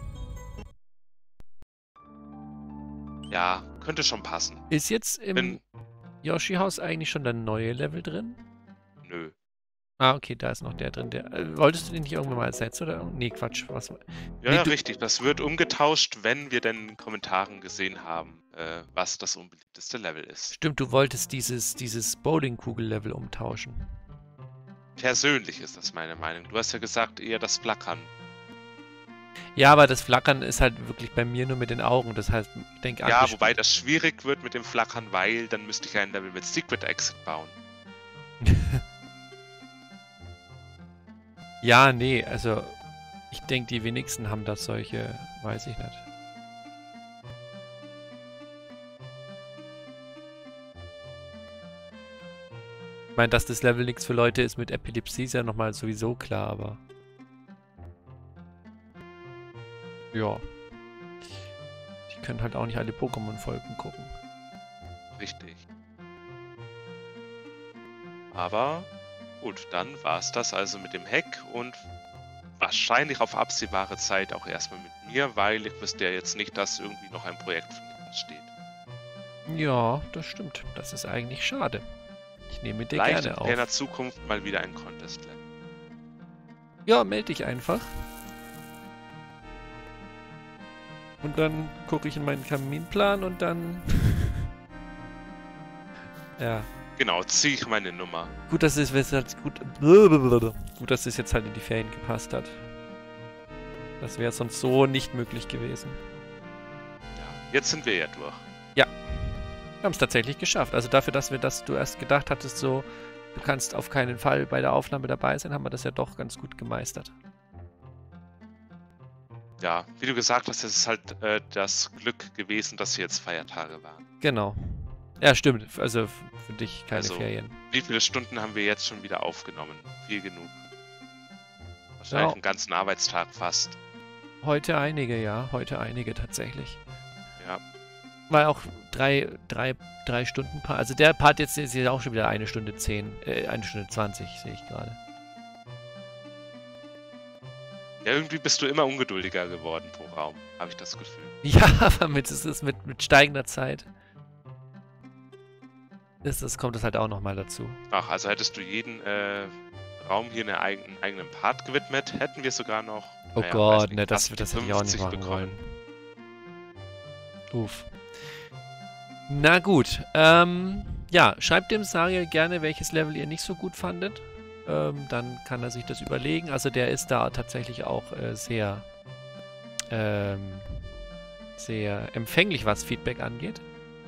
Ja, könnte schon passen. Ist jetzt im Bin, Yoshi-Haus eigentlich schon der neue Level drin? nö. Ah, okay, da ist noch der drin. Der, äh, wolltest du den nicht irgendwann mal ersetzen oder? Nee, Quatsch. Was? Ja, Nee, ja, du- richtig. Das wird umgetauscht, wenn wir denn in den Kommentaren gesehen haben, äh, was das unbeliebteste Level ist. Stimmt, du wolltest dieses, dieses Bowlingkugel-Level umtauschen. Persönlich ist das meine Meinung. Du hast ja gesagt, eher das Flackern. Ja, aber das Flackern ist halt wirklich bei mir nur mit den Augen. Das heißt, ich denke, Ja, wobei das schwierig wird mit dem Flackern, weil dann müsste ich ein Level mit Secret Exit bauen. Ja, nee, also ich denke, die wenigsten haben das solche, weiß ich nicht. Ich meine, dass das Level nichts für Leute ist mit Epilepsie, ist ja nochmal sowieso klar, aber... Ja. Die können halt auch nicht alle Pokémon-Folgen gucken. Richtig. Aber gut, dann war es das also mit dem Hack und wahrscheinlich auf absehbare Zeit auch erstmal mit mir, weil ich wüsste ja jetzt nicht, dass irgendwie noch ein Projekt von mir steht. Ja, das stimmt. Das ist eigentlich schade. Ich nehme dir Vielleicht gerne in ferner auf. Zukunft mal wieder ein Contest-Level. Ja, melde dich einfach. Und dann gucke ich in meinen Kaminplan und dann... ja. Genau, ziehe ich meine Nummer. Gut, dass es jetzt halt gut... Gut, dass es jetzt halt in die Ferien gepasst hat. Das wäre sonst so nicht möglich gewesen. Ja, jetzt sind wir ja durch. Wir haben es tatsächlich geschafft. Also dafür, dass wir das, du erst gedacht hattest, so, du kannst auf keinen Fall bei der Aufnahme dabei sein, haben wir das ja doch ganz gut gemeistert. Ja, wie du gesagt hast, es ist halt äh, das Glück gewesen, dass hier jetzt Feiertage waren. Genau. Ja, stimmt. Also f- für dich keine Also, Ferien. Wie viele Stunden haben wir jetzt schon wieder aufgenommen? Viel genug. Wahrscheinlich Ja. einen ganzen Arbeitstag fast. Heute einige, ja. Heute einige tatsächlich. Ja. war auch drei, drei, drei Stunden Part. Also der Part jetzt ist ja auch schon wieder eine Stunde zehn, äh, eine Stunde zwanzig, sehe ich gerade. Ja, irgendwie bist du immer ungeduldiger geworden pro Raum, habe ich das Gefühl. Ja, aber mit, es ist mit, mit steigender Zeit. Ist, das kommt es halt auch nochmal dazu. Ach, also hättest du jeden äh, Raum hier einen eigenen, eigenen Part gewidmet, hätten wir sogar noch. Oh naja, Gott, nicht, ne, das, fast das die hätte ich auch nicht fünfzig machen wollen. Uff. Na gut, ähm, ja, schreibt dem Sariel gerne, welches Level ihr nicht so gut fandet. Ähm, dann kann er sich das überlegen. Also der ist da tatsächlich auch äh, sehr, ähm, sehr empfänglich, was Feedback angeht.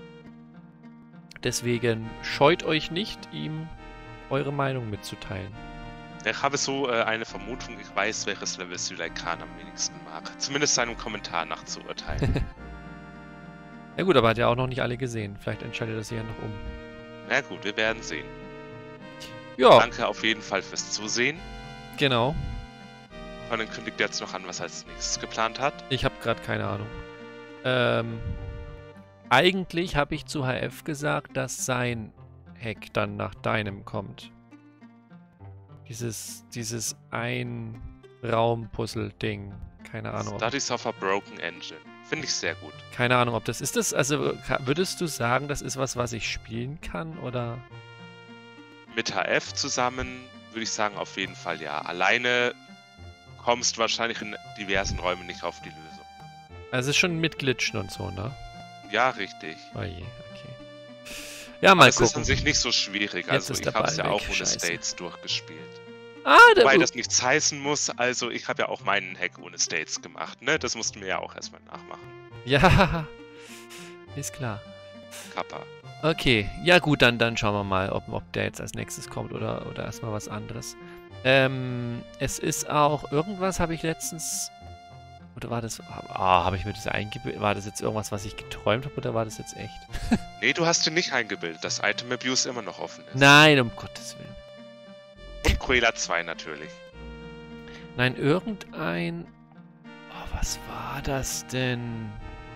Deswegen scheut euch nicht, ihm eure Meinung mitzuteilen. Ich habe so äh, eine Vermutung, ich weiß, welches Level Sylaikan am wenigsten mag. Zumindest seinem Kommentar nach zu urteilen. Ja gut, aber hat ja auch noch nicht alle gesehen. Vielleicht entscheidet er sich ja noch um. Na gut, wir werden sehen. Ja. Danke auf jeden Fall fürs Zusehen. Genau. Und dann kündigt er jetzt noch an, was er als nächstes geplant hat. Ich habe gerade keine Ahnung. Ähm, eigentlich habe ich zu H F gesagt, dass sein Hack dann nach deinem kommt. Dieses, dieses Ein-Raum-Puzzle-Ding. Keine Ahnung. Studies of a Broken Engine. Finde ich sehr gut. Keine Ahnung, ob das ist das. Also würdest du sagen, das ist was, was ich spielen kann, oder? Mit H F zusammen würde ich sagen, auf jeden Fall ja. Alleine kommst du wahrscheinlich in diversen Räumen nicht auf die Lösung. Also es ist schon mit Glitchen und so, ne? Ja, richtig. Oh je, okay. Ja, mal Aber es gucken. ist an sich nicht so schwierig. Jetzt Also ist ich der habe es Ball ja weg, auch ohne scheiße. States durchgespielt. Ah, der Weil das nichts heißen muss. Also ich habe ja auch meinen Hack ohne States gemacht, ne? Das mussten wir ja auch erstmal nachmachen. Ja, ist klar. Kappa. Okay, ja gut, dann, dann schauen wir mal, ob, ob der jetzt als nächstes kommt oder, oder erstmal was anderes. Ähm, es ist auch, irgendwas habe ich letztens, oder war das, ah, habe ich mir das eingebildet, war das jetzt irgendwas, was ich geträumt habe, oder war das jetzt echt? Nee, du hast dir nicht eingebildet, dass Item Abuse immer noch offen ist. Nein, um Gottes Willen. Und Cruella zwei natürlich. Nein, irgendein, oh, was war das denn?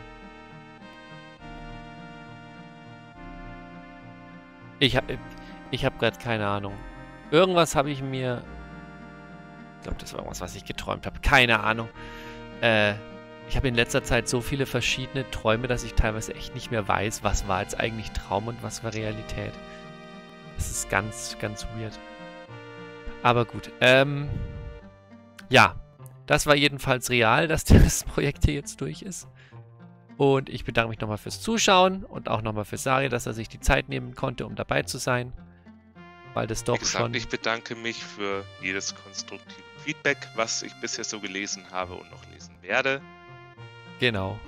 Ich habe ich hab gerade keine Ahnung. Irgendwas habe ich mir... Ich glaube, das war irgendwas, was ich geträumt habe. Keine Ahnung. Äh, ich habe in letzter Zeit so viele verschiedene Träume, dass ich teilweise echt nicht mehr weiß, was war jetzt eigentlich Traum und was war Realität. Das ist ganz, ganz weird. Aber gut. Ähm, ja. Das war jedenfalls real, dass das Projekt hier jetzt durch ist. Und ich bedanke mich nochmal fürs Zuschauen und auch nochmal für Sari, dass er sich die Zeit nehmen konnte, um dabei zu sein. Weil das doch Wie gesagt, schon... ich bedanke mich für jedes konstruktive Feedback, was ich bisher so gelesen habe und noch lesen werde. Genau.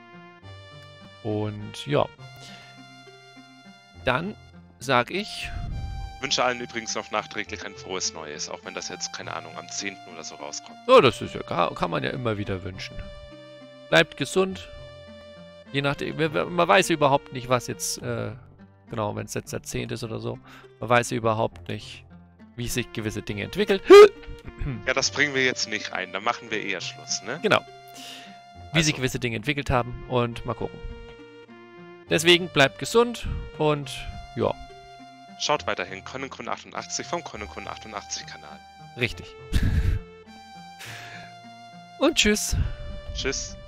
Und ja. Dann sag ich... Wünsche allen übrigens noch nachträglich ein frohes Neues, auch wenn das jetzt, keine Ahnung, am zehnten oder so rauskommt. Oh, das ist ja, kann, kann man ja immer wieder wünschen. Bleibt gesund. Je nachdem, man weiß ja überhaupt nicht, was jetzt, äh, genau, wenn es jetzt der zehnte ist oder so, man weiß ja überhaupt nicht, wie sich gewisse Dinge entwickeln. Ja, das bringen wir jetzt nicht ein, da machen wir eher Schluss, ne? Genau. Wie Also. sich gewisse Dinge entwickelt haben und mal gucken. Deswegen bleibt gesund und ja. Schaut weiterhin Konnenkun achtundachtzig vom Konnenkun achtundachtzig Kanal. Richtig. Und tschüss. Tschüss.